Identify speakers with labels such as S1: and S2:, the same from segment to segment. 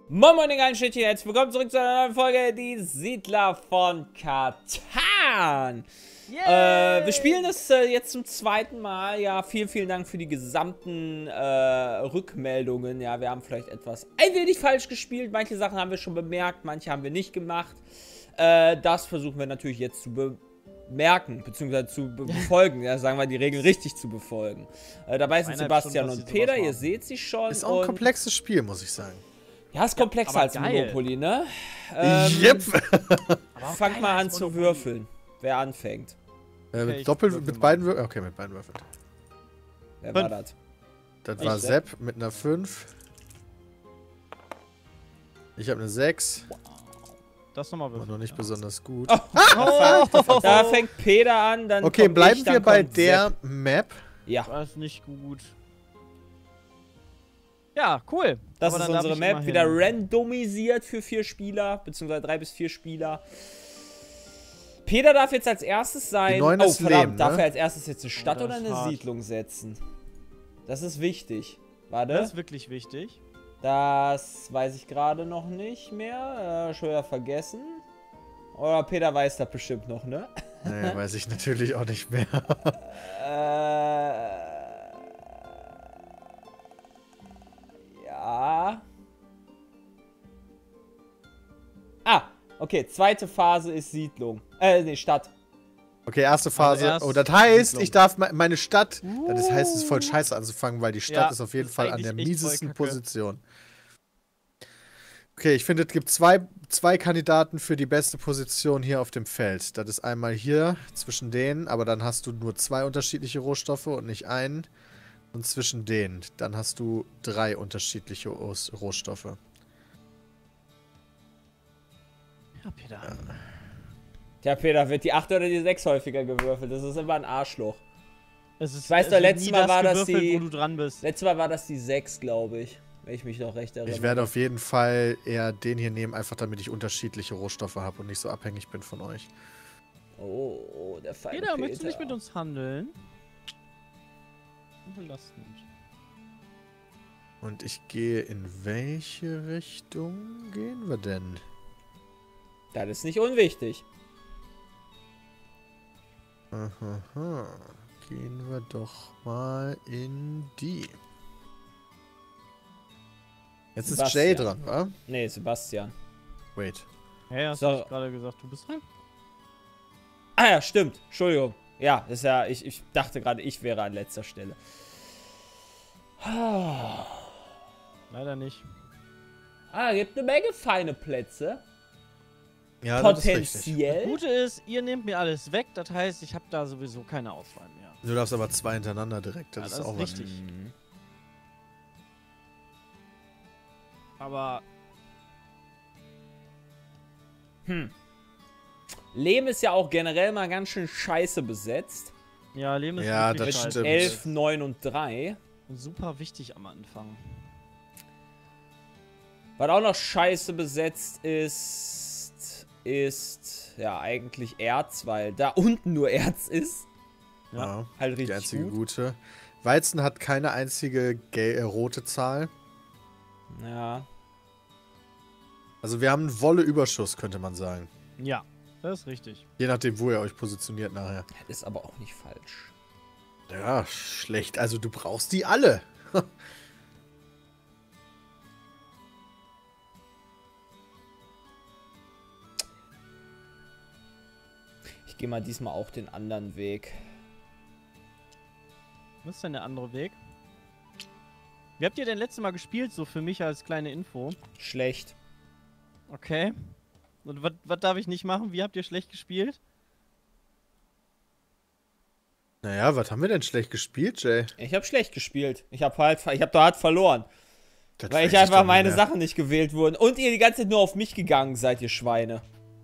S1: Moin Moin, den geilen Shit hier. Herzlich willkommen zurück zu einer neuen Folge, die Siedler von Catan. Wir spielen das jetzt zum zweiten Mal. Ja, vielen Dank für die gesamten Rückmeldungen. Ja, wir haben vielleicht ein wenig falsch gespielt. Manche Sachen haben wir schon bemerkt, manche haben wir nicht gemacht. Das versuchen wir natürlich jetzt zu bemerken, beziehungsweise zu befolgen. Ja, sagen wir, die Regeln richtig zu befolgen. Dabei sind Sebastian und Peter, ihr seht sie schon.
S2: Ist auch ein komplexes Spiel, muss ich sagen.
S1: Ja, ist komplexer als Monopoly, ne?
S2: Yep.
S1: Fangt mal an zu würfeln. Wer anfängt?
S2: Mit beiden Würfeln? Okay, mit beiden Würfeln.
S1: Wer war das?
S2: Das war Sepp mit einer 5. Ich habe eine 6.
S3: Das nochmal würfeln.
S2: Noch nicht besonders gut.
S1: Da fängt Peter an, dann
S2: okay, bleiben wir bei der Map.
S1: Ja.
S3: Das ist nicht gut. Ja, cool.
S1: Das ist unsere Map, wieder randomisiert für 4 Spieler, beziehungsweise 3 bis 4 Spieler. Peter darf jetzt als erstes sein.
S2: Oh, verdammt,
S1: Leben, darf er als erstes jetzt eine Stadt oder eine Siedlung setzen? Das ist wichtig. Warte.
S3: Das ist wirklich wichtig.
S1: Das weiß ich gerade noch nicht mehr. Schon wieder vergessen. Oder Peter weiß das bestimmt noch, ne?
S2: Naja, weiß ich natürlich auch nicht mehr.
S1: Ja. Ah, okay. Zweite Phase ist Siedlung. Nee, Stadt.
S2: Okay, erste Phase. Also das heißt, Siedlung. Ich darf meine Stadt. Das heißt, es ist voll scheiße anzufangen, weil die Stadt ist auf jeden Fall an der miesesten Position. Okay, ich finde, es gibt zwei Kandidaten für die beste Position hier auf dem Feld. Das ist einmal hier zwischen denen, aber dann hast du nur 2 unterschiedliche Rohstoffe und nicht einen. Und zwischen denen, dann hast du 3 unterschiedliche Rohstoffe.
S3: Ja, Peter.
S2: Ja.
S1: Tja, Peter, wird die 8 oder die 6 häufiger gewürfelt? Das ist immer ein Arschloch.
S3: Ich
S1: weiß doch, letztes Mal war das die...
S3: wo du dran bist.
S1: Letztes Mal war das die 6, glaube ich. Wenn ich mich noch recht erinnere.
S2: Ich werde auf jeden Fall eher den hier nehmen, einfach damit ich unterschiedliche Rohstoffe habe und nicht so abhängig bin von euch.
S1: Oh, der feine
S3: Peter, möchtest du nicht mit uns handeln? Belastend.
S2: Und ich gehe in welche Richtung gehen wir denn?
S1: Das ist nicht unwichtig.
S2: Aha. Gehen wir doch mal in die. Jetzt ist Jay dran, wa?
S1: Nee, Sebastian.
S2: Wait.
S3: Hey, hast du gerade gesagt, du bist dran?
S1: Ah ja, stimmt. Entschuldigung. Ja, ist ja, ich dachte gerade, ich wäre an letzter Stelle.
S3: Leider nicht.
S1: Gibt eine Menge feine Plätze.
S2: Ja,
S1: potenziell.
S3: Das Gute ist, ihr nehmt mir alles weg, das heißt, ich habe da sowieso keine Auswahl mehr.
S2: Du darfst aber 2 hintereinander direkt,
S3: das ist auch richtig. Aber...
S1: Lehm ist ja auch generell mal ganz schön scheiße besetzt.
S3: Ja, Lehm ist
S2: das
S3: scheiße.
S2: stimmt.
S1: 11, 9 und 3.
S3: Super wichtig am Anfang.
S1: Was auch noch scheiße besetzt ist ja eigentlich Erz, weil da unten nur Erz ist.
S2: Ja,
S1: halt richtig
S2: die einzige
S1: gut.
S2: gute. Weizen hat keine einzige rote Zahl.
S1: Ja.
S2: Also wir haben einen Wolle-Überschuss, könnte man sagen.
S3: Ja, das ist richtig.
S2: Je nachdem, wo ihr euch positioniert nachher.
S1: Das ist aber auch nicht falsch.
S2: Ja, schlecht. Also du brauchst die alle.
S1: Ich gehe mal diesmal auch den anderen Weg.
S3: Was ist denn der andere Weg? Wie habt ihr denn letztes Mal gespielt, so für mich als kleine Info?
S1: Schlecht.
S3: Okay. Und was darf ich nicht machen? Wie habt ihr schlecht gespielt?
S2: Naja, was haben wir denn schlecht gespielt, Jay?
S1: Ich habe schlecht gespielt. Ich habe da hart verloren.
S2: Das
S1: weil ich einfach meine Sachen nicht gewählt wurden. Und ihr die ganze Zeit nur auf mich gegangen seid, ihr Schweine.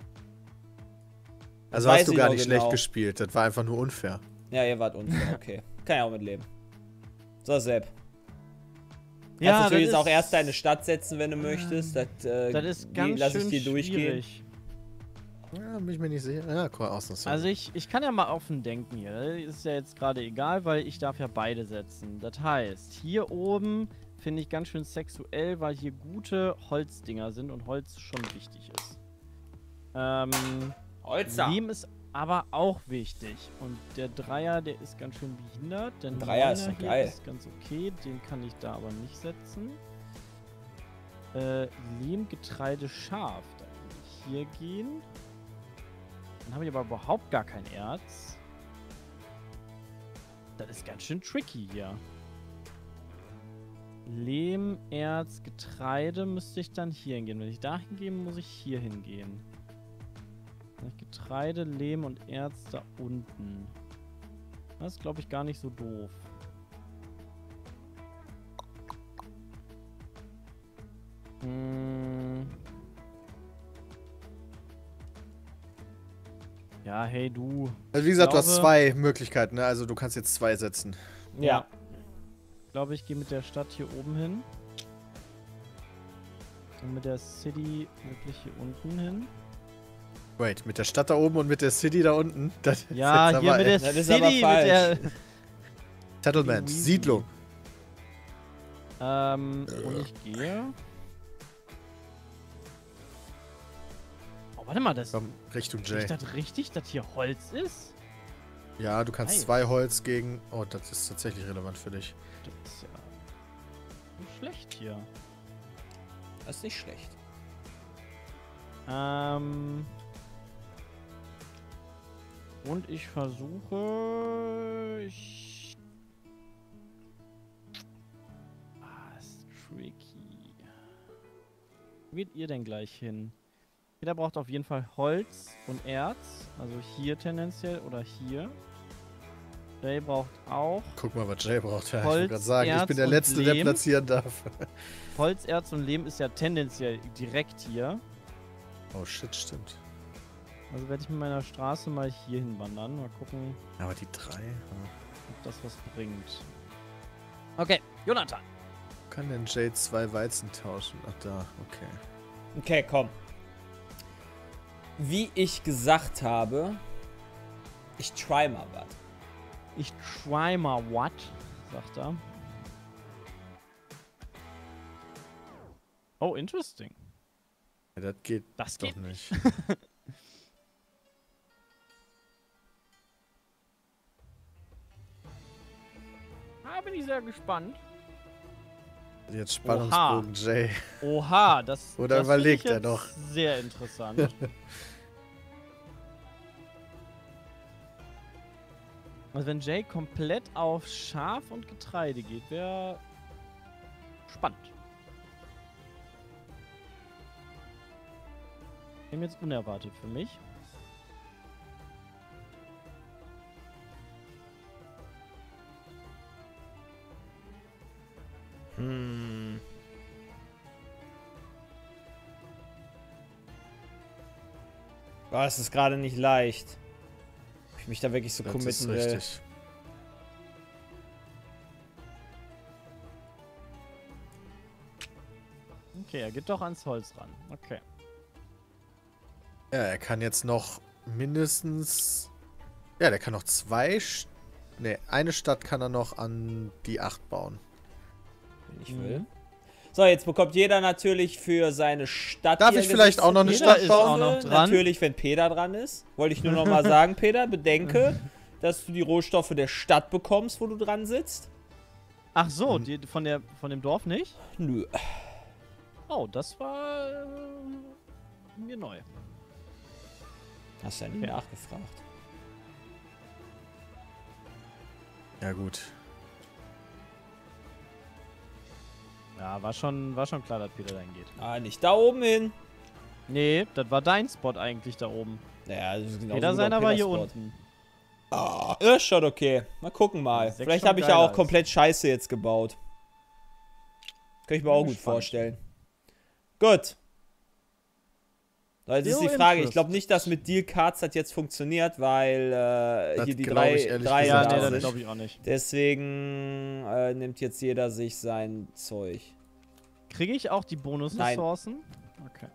S2: Also hast du gar nicht schlecht gespielt. Das war einfach nur unfair.
S1: Ja, ihr wart unfair, okay. Kann ja auch mitleben. So, Sepp.
S3: Ja,
S1: kannst natürlich jetzt auch erst deine Stadt setzen, wenn du möchtest. Das
S3: ist ganz
S1: lass ich
S3: schön
S1: dir durchgehen.
S3: schwierig.
S2: Ja, bin ich mir nicht sicher. Ja, ausnahmsweise.
S3: Also ich kann ja mal offen denken hier. Ist ja jetzt gerade egal, weil ich darf ja beide setzen. Das heißt, hier oben finde ich ganz schön sexuell, weil hier gute Holzdinger sind und Holz schon wichtig ist.
S1: Holzer.
S3: Lehm ist aber auch wichtig. Und der Dreier, der ist ganz schön behindert. Der
S1: Dreier ist
S3: Neuner
S1: doch
S3: hier
S1: geil.
S3: ist ganz okay. Den kann ich da aber nicht setzen. Lehm, Getreide, Schaf. Da kann ich hier gehen. Dann habe ich aber überhaupt gar kein Erz. Das ist ganz schön tricky hier. Lehm, Erz, Getreide müsste ich dann hier hingehen. Wenn ich da hingehe, muss ich hier hingehen. Getreide, Lehm und Erz da unten. Das ist, glaube ich, gar nicht so doof. Ja, hey du.
S2: Also wie gesagt, du hast
S3: glaube-
S2: 2 Möglichkeiten, ne? Also du kannst jetzt 2 setzen.
S1: Ja.
S3: Ich glaube, ich gehe mit der Stadt hier oben hin. Und mit der City wirklich hier unten hin.
S2: Wait, mit der Stadt da oben und mit der City da unten? Das
S3: Ja,
S2: ist jetzt
S3: hier
S2: aber
S3: mit der
S1: das ist
S3: City,
S1: aber
S3: mit
S1: falsch.
S3: der...
S2: Settlement,
S3: Easy.
S2: Siedlung.
S3: Und ich gehe... Oh, warte mal, das...
S2: Komm, Richtung
S3: Ist
S2: J.
S3: das richtig, dass hier Holz ist?
S2: Ja, du kannst
S3: Nice.
S2: 2 Holz gegen... Oh, das ist tatsächlich relevant für dich.
S3: Das ist ja... nicht schlecht hier.
S1: Das ist nicht schlecht.
S3: Und ich versuche... ist tricky. Wo geht ihr denn gleich hin? Jeder braucht auf jeden Fall Holz und Erz. Also hier tendenziell oder hier. Jay braucht auch
S2: Guck mal, was Jay braucht. Ja, ich
S3: Holz,
S2: wollte gerade sagen, ich
S3: Erz
S2: bin der
S3: und
S2: Letzte, der
S3: Lehm.
S2: platzieren darf.
S3: Holz, Erz und Lehm ist ja tendenziell direkt hier.
S2: Oh shit, stimmt.
S3: Also werde ich mit meiner Straße mal hier hinwandern. Mal gucken,
S2: Aber die 3...
S3: ob das was bringt. Okay, Jonathan.
S2: Wo kann denn Jay 2 Weizen tauschen? Ach da, okay.
S1: Okay, komm. Wie ich gesagt habe, ich try mal was.
S3: Ich try mal what, sagt er. Oh, interesting.
S2: Ja, das geht
S3: Das
S2: doch
S3: geht
S2: nicht.
S3: Bin ich sehr gespannt.
S2: Jetzt Spannungsbogen Jay.
S3: Oha, das
S2: Oder
S3: das
S2: überlegt
S3: find ich
S2: er
S3: jetzt
S2: noch?
S3: Sehr interessant. Also wenn Jay komplett auf Schaf und Getreide geht, wäre spannend. Wäre jetzt unerwartet für mich.
S1: Boah, es ist gerade nicht leicht. Ob ich mich da wirklich so
S2: Das
S1: committen
S2: ist
S1: will.
S2: richtig.
S3: Okay, er geht doch ans Holz ran. Okay.
S2: Ja, er kann jetzt noch mindestens... Ja, der kann noch 2... Ne, eine Stadt kann er noch an die 8 bauen.
S1: Wenn ich will. So, jetzt bekommt jeder natürlich für seine Stadt.
S2: Darf
S1: hier
S2: ich vielleicht auch noch eine
S3: Peter
S2: Stadt
S3: ist
S2: bauen?
S3: auch noch dran.
S1: Natürlich, wenn Peter dran ist. Wollte ich nur noch mal sagen, Peter, bedenke, dass du die Rohstoffe der Stadt bekommst, wo du dran sitzt.
S3: Ach so, die, von dem Dorf nicht?
S1: Nö.
S3: Oh, das war mir neu.
S1: Hast du ja nicht nachgefragt.
S2: Ja, gut.
S3: Ja, war schon klar, dass Peter dahin geht.
S1: Ah, nicht da oben hin.
S3: Nee, das war dein Spot eigentlich da oben.
S1: Naja, das ist genau
S3: Peter seiner war hier unten.
S1: Ah, ist schon okay. Mal gucken mal.
S3: Sechs
S1: Vielleicht
S3: schon
S1: habe ich ja
S3: geiler
S1: auch
S3: ist.
S1: komplett Scheiße jetzt gebaut. Kann ich mir auch gut
S3: gespannt.
S1: vorstellen. Gut. So, jetzt ist
S3: Zero
S1: die Frage. Ich
S3: Interest.
S1: glaube nicht, dass mit Deal Cards das jetzt funktioniert, weil
S2: Das
S1: hier die
S2: glaub ich ehrlich
S1: drei
S3: Ja,
S2: gesagt
S1: da
S3: nee,
S2: auch
S3: das
S1: sind.
S3: glaube ich auch nicht.
S1: Deswegen nimmt jetzt jeder sich sein Zeug.
S3: Kriege ich auch die Bonusressourcen? Okay.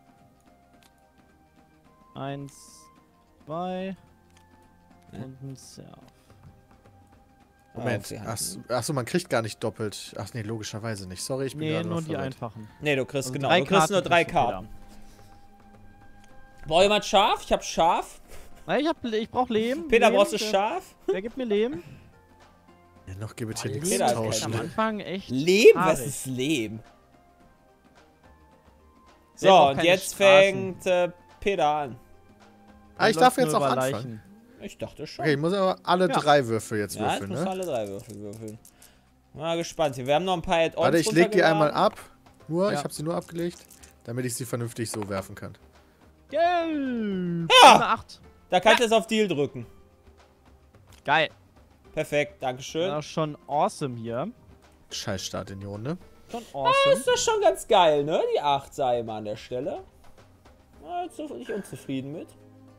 S3: 1, 2 und ein Surf.
S2: Moment.
S1: auf die Hand.
S2: Achso, man kriegt gar nicht doppelt. Ach nee, logischerweise nicht. Sorry, ich bin
S3: Nee,
S2: gerade
S3: nur
S2: noch
S3: die
S2: verwirrt.
S3: einfachen.
S1: Nee, du kriegst,
S3: Also
S1: genau, du kriegst nur 3
S3: kriegst du, Peter.
S1: Karten. Braucht jemand Schaf? Ich hab Schaf.
S3: Na, ich brauch Lehm.
S1: Peter,
S3: Lehm,
S1: brauchst du
S3: wer-
S1: Schaf?
S3: Wer gibt mir Lehm?
S2: Ja, noch gibt es hier
S3: Lehm
S2: nichts
S1: Peter
S2: zu
S1: hat keinen
S3: ist
S2: tauschen.
S3: am Anfang echt
S1: Lehm? Was
S3: haarig.
S1: ist Lehm?
S3: Der
S1: So,
S3: braucht
S1: und
S3: keine
S1: jetzt
S3: Straßen.
S1: fängt Peter an.
S2: Ah, ich
S3: Man
S2: darf
S3: läuft
S2: jetzt
S3: nur
S2: auch
S3: über
S2: anfangen.
S3: Leichen.
S1: Ich dachte schon.
S2: Okay, ich muss aber alle
S3: Ja.
S2: 3 Würfel jetzt
S1: Ja, jetzt
S2: würfeln,
S1: musst du
S2: ne?
S1: alle 3 Würfel würfeln. Mal gespannt. Wir haben noch ein paar Add-ons.
S2: Warte, ich leg die einmal
S1: runtergeladen.
S2: ab. Nur,
S3: Ja.
S2: ich habe sie nur abgelegt, damit ich sie vernünftig so werfen kann.
S3: Gelb!
S1: Ja!
S3: 8.
S1: Da kannst du jetzt auf Deal drücken.
S3: Geil.
S1: Perfekt, dankeschön.
S3: Ja, schon awesome hier.
S2: Scheiß Start in die Runde.
S3: Schon
S1: Das
S3: awesome.
S1: ist doch schon ganz geil, ne? Die 8 sei mal an der Stelle. Na, jetzt bin ich unzufrieden mit.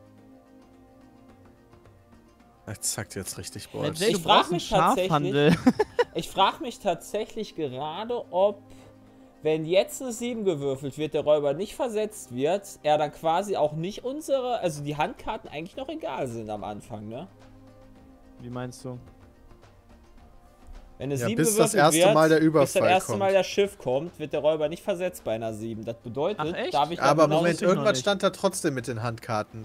S2: Jetzt zackt jetzt richtig
S3: Jay,
S2: Bolz.
S1: Ich
S3: du
S1: frag
S3: brauchst einen
S1: mich tatsächlich-
S3: Schafhandel.
S1: Ich frage mich tatsächlich gerade, ob, wenn jetzt eine 7 gewürfelt wird, der Räuber nicht versetzt wird, er dann quasi auch nicht unsere, also die Handkarten eigentlich noch egal sind am Anfang, ne?
S3: Wie meinst du?
S1: Wenn eine
S2: Ja,
S1: 7
S2: bis das
S1: gewürfelt
S2: erste
S1: wird,
S2: Mal der
S1: bis
S2: Überfall
S1: das erste
S2: kommt.
S1: Mal das Schiff kommt, wird der Räuber nicht versetzt bei einer 7. Das bedeutet,
S3: Ach, echt?
S1: darf ich dann
S2: Aber
S1: genauso-
S2: Moment,
S3: wusste ich noch
S2: irgendwas
S3: nicht.
S2: stand da trotzdem mit den Handkarten.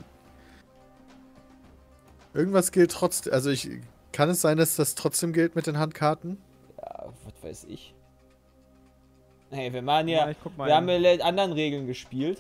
S2: Irgendwas gilt trotzdem. Also kann es sein, dass das trotzdem gilt mit den Handkarten?
S1: Ja, was weiß ich. Hey, wir machen
S3: Ja,
S1: ja,
S3: ich guck mal
S1: wir haben
S3: eben.
S1: ja mit anderen Regeln gespielt.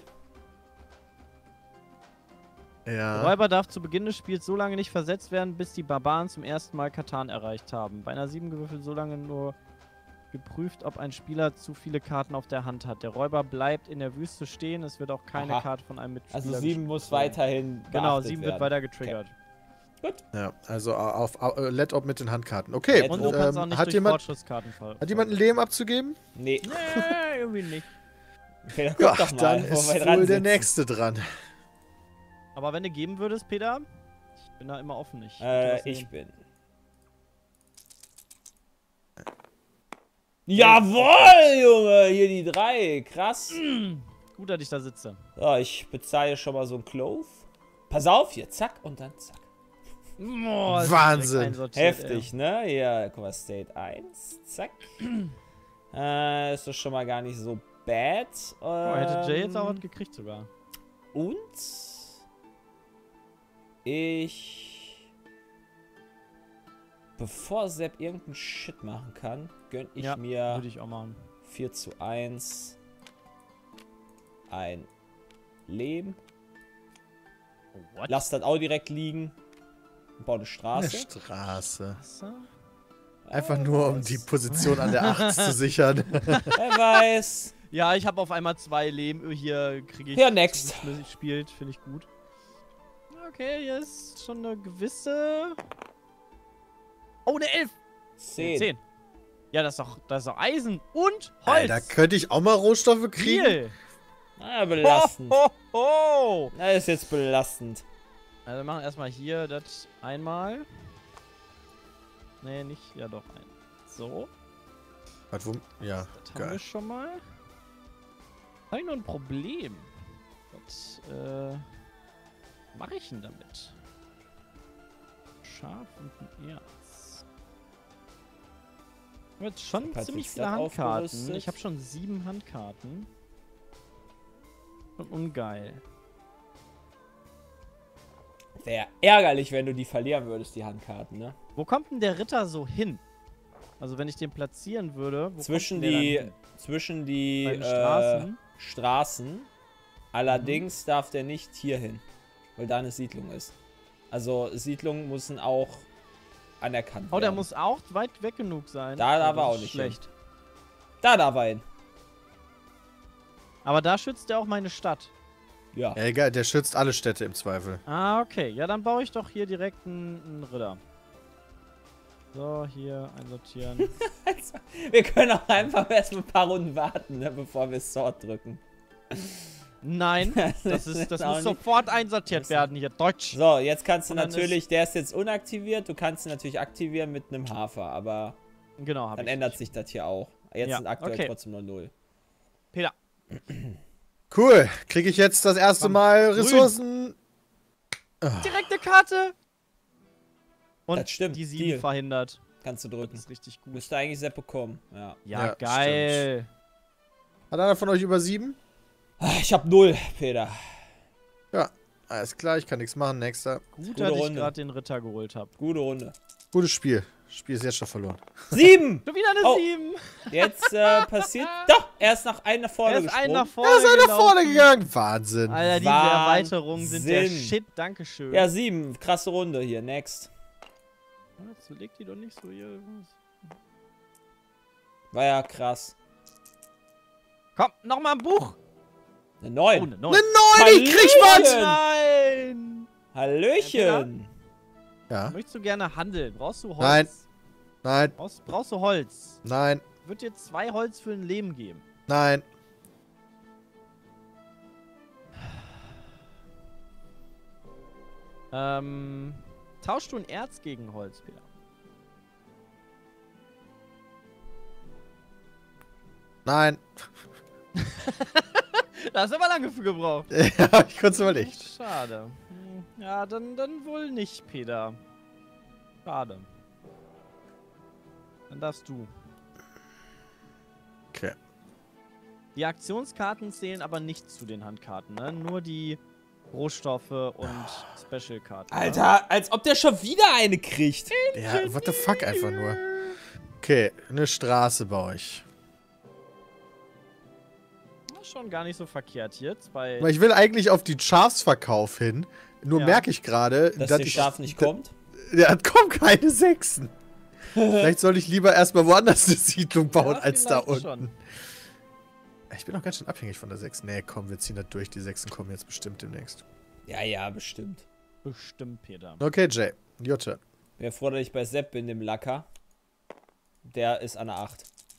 S3: Der
S2: Ja.
S3: Räuber darf zu Beginn des Spiels so lange nicht versetzt werden, bis die Barbaren zum ersten Mal Katan erreicht haben. Bei einer 7 gewürfelt so lange nur geprüft, ob ein Spieler zu viele Karten auf der Hand hat. Der Räuber bleibt in der Wüste stehen, es wird auch keine
S1: Aha.
S3: Karte von einem Mitspieler
S1: Also 7 muss
S3: gespielt werden.
S1: weiterhin
S3: Genau,
S1: beachtet
S3: 7
S1: werden.
S3: wird weiter getriggert.
S2: Ja, also auf Let Op mit den Handkarten. Okay,
S1: Let
S3: Und du kannst auch nicht
S2: hat
S3: durch
S2: jemand
S3: Fortschrittskarten
S2: ein Lehm abzugeben?
S1: Nee,
S3: Nee, irgendwie nicht.
S1: okay, dann
S2: Ja,
S1: guck doch mal,
S2: dann
S1: wo
S2: ist
S1: wir dran
S2: wohl der
S1: sitzen.
S2: nächste dran.
S3: Aber wenn du geben würdest, Peter, ich bin da immer offen. Ich würde was
S1: Ich
S3: nehmen.
S1: bin. Jawohl, Junge! Hier die 3. Krass.
S3: Gut, dass ich da sitze.
S1: So, ich bezahle schon mal so ein Clove. Pass auf hier. Zack und dann zack.
S3: Boah, ist
S2: Wahnsinn.
S3: direkt einsortiert,
S1: Heftig, ne? Hier, guck mal, State 1. Zack. Ist doch schon mal gar nicht so bad.
S3: Boah, hätte Jay jetzt auch was gekriegt sogar.
S1: Und ich, bevor Sepp irgendeinen Shit machen kann, gönn ich
S3: Ja,
S1: mir
S3: würde ich auch machen.
S1: 4:1 ein Lehm.
S3: What?
S1: Lass das auch direkt liegen. Und baue eine
S2: Eine
S1: Straße.
S2: Straße.
S3: Wasser?
S2: Einfach nur, um die Position an der 8 zu sichern.
S1: Wer weiß.
S3: Ja, ich habe auf einmal 2 Leben. Hier kriege ich.
S1: Ja, next.
S3: Spielt, finde ich gut. Okay, hier ist schon eine gewisse. Oh, eine 11!
S1: 10.
S3: 10. Ja, das ist doch Eisen und Holz.
S2: Da könnte ich auch mal Rohstoffe kriegen.
S3: Viel.
S1: Na, belastend.
S3: Ho, ho, ho.
S1: Das ist jetzt belastend.
S3: Also wir machen erstmal hier das einmal. Nee, nicht. Ja, doch. So.
S2: Warte, ja,
S3: Das haben wir
S2: geil.
S3: schon mal. Habe ich nur ein Problem. Was mache ich denn damit? Schaf und ein Erz. Ich habe jetzt schon
S1: Hat
S3: ziemlich
S1: sich
S3: viele
S1: das
S3: Handkarten.
S1: aufgerüstet?
S3: Ich habe schon 7 Handkarten. Schon ungeil.
S1: Wäre ärgerlich, wenn du die verlieren würdest, die Handkarten, ne?
S3: Wo kommt denn der Ritter so hin? Also wenn ich den platzieren würde, wo
S1: Zwischen
S3: kommt denn der dann hin?
S1: zwischen die
S3: Bei den Straßen?
S1: Straßen. Allerdings darf der nicht hier hin, weil da eine Siedlung ist. Also Siedlungen müssen auch anerkannt
S3: Oh, der
S1: werden.
S3: muss auch weit weg genug sein.
S1: Da
S3: Oh,
S1: darf er
S3: das
S1: auch
S3: ist
S1: nicht
S3: schlecht.
S1: Da darf er hin.
S3: Aber da schützt er auch meine Stadt.
S1: Ja.
S2: Ja, egal, der schützt alle Städte im Zweifel.
S3: Ah, okay. Ja, dann baue ich doch hier direkt einen Ritter. So, hier einsortieren.
S1: Wir können auch einfach erst ein paar Runden warten, ne, bevor wir Sword drücken.
S3: Nein, das
S1: auch
S3: muss
S1: nicht.
S3: sofort einsortiert werden hier. Deutsch.
S1: So, jetzt kannst du
S3: Und dann
S1: natürlich, der ist jetzt unaktiviert, du kannst ihn natürlich aktivieren mit einem Hafer, aber
S3: Genau, hab
S1: dann
S3: ich.
S1: ändert sich das hier auch. Jetzt
S3: Ja,
S1: sind aktuell
S3: okay.
S1: trotzdem nur 0.
S3: Peter.
S2: Cool. Kriege ich jetzt das erste
S3: Bam.
S2: Mal
S3: Grün.
S2: Ressourcen?
S3: Direkte Karte. Und
S1: Das stimmt,
S3: die 7
S1: Deal.
S3: verhindert.
S1: kannst du drücken.
S3: Das ist richtig gut.
S1: Müsste eigentlich Sepp bekommen, ja.
S3: Ja,
S2: Ja,
S3: geil.
S2: Hat einer von euch über 7?
S1: Ich hab 0, Peter.
S2: Ja, alles klar, ich kann nichts machen. Nächster.
S3: Gut,
S1: Gute
S3: dass ich
S1: Runde.
S3: gerade den Ritter geholt habe.
S1: Gute Runde.
S2: Gutes Spiel. Spiel ist jetzt schon verloren.
S1: 7!
S3: Schon wieder eine
S1: Oh.
S3: 7.
S1: Jetzt passiert... Doch, er ist nach einem nach vorne
S3: Er ist ein
S1: gesprungen.
S3: nach vorne
S2: Er ist einer
S3: gelaufen.
S2: vorne gegangen. Wahnsinn.
S3: Alter, diese
S1: Wahnsinn.
S3: Erweiterungen sind der Shit. Dankeschön.
S1: Ja, 7. Krasse Runde hier. Next.
S3: Jetzt legt die doch nicht so hier.
S1: War ja krass.
S3: Komm, nochmal ein Buch.
S1: Eine 9.
S3: Oh, eine 9.
S2: Eine 9, ich krieg was!
S3: Nein!
S1: Hallöchen.
S2: Ja.
S3: Möchtest du gerne handeln? Brauchst du Holz?
S2: Nein. Nein,
S3: Brauchst du Holz?
S2: nein,
S3: Ich würde dir 2 Holz für ein Leben geben.
S2: nein.
S3: Tauschst du ein Erz gegen Holz, Peter?
S2: Nein.
S3: Da hast du aber lange für gebraucht.
S2: Ja, ich kurz überlegt.
S3: Schade. Ja, dann wohl nicht, Peter. Schade. Dann darfst du.
S2: Okay.
S3: Die Aktionskarten zählen aber nicht zu den Handkarten, ne? Nur die Rohstoffe und Special-Karten.
S1: Alter, als ob der schon wieder eine kriegt.
S2: Ja, what the fuck einfach nur. Okay, eine Straße baue ich.
S3: Schon gar nicht so verkehrt hier.
S2: Aber ich will eigentlich auf den Schafsverkauf hin. Nur
S3: Ja.
S2: merke ich gerade,
S1: Dass die Schaf nicht kommt.
S2: Ja, kommen keine Sechsen. Vielleicht sollte ich lieber erstmal woanders eine Siedlung bauen,
S3: Ja,
S2: als da
S3: vielleicht
S2: unten.
S3: schon.
S2: Ich bin auch ganz schön abhängig von der 6. Nee, komm, wir ziehen das durch. Die 6 kommen jetzt bestimmt demnächst.
S1: Ja, ja, bestimmt.
S3: Bestimmt, Peter.
S2: Okay, Jay. Jutta.
S1: Wer froh, dass ich bei Sepp bin, dem Lacker. Der ist an der 8.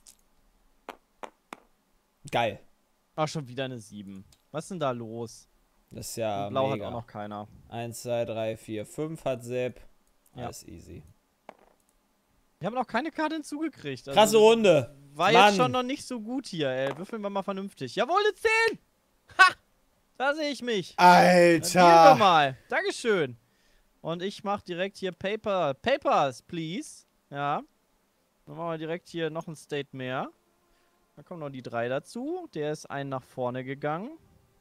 S1: Geil.
S3: Ach, schon wieder eine 7. Was ist denn da los?
S1: Das ist ja
S3: Und Blau
S1: mega.
S3: hat auch noch keiner.
S1: 1, 2, 3, 4, 5 hat Sepp.
S3: Ja.
S1: Alles easy.
S3: Ich habe noch keine Karte hinzugekriegt. Also
S1: Krasse Runde.
S3: war
S1: Mann.
S3: jetzt schon noch nicht so gut hier, ey. Würfeln wir mal vernünftig. Jawohl, eine 10! Ha! Da sehe ich mich. Dann dealen wir
S2: Alter.
S3: mal. Dankeschön. Und ich mache direkt hier Papers, please. Ja. Dann machen wir direkt hier noch ein State mehr. Da kommen noch die 3 dazu. Der ist einen nach vorne gegangen.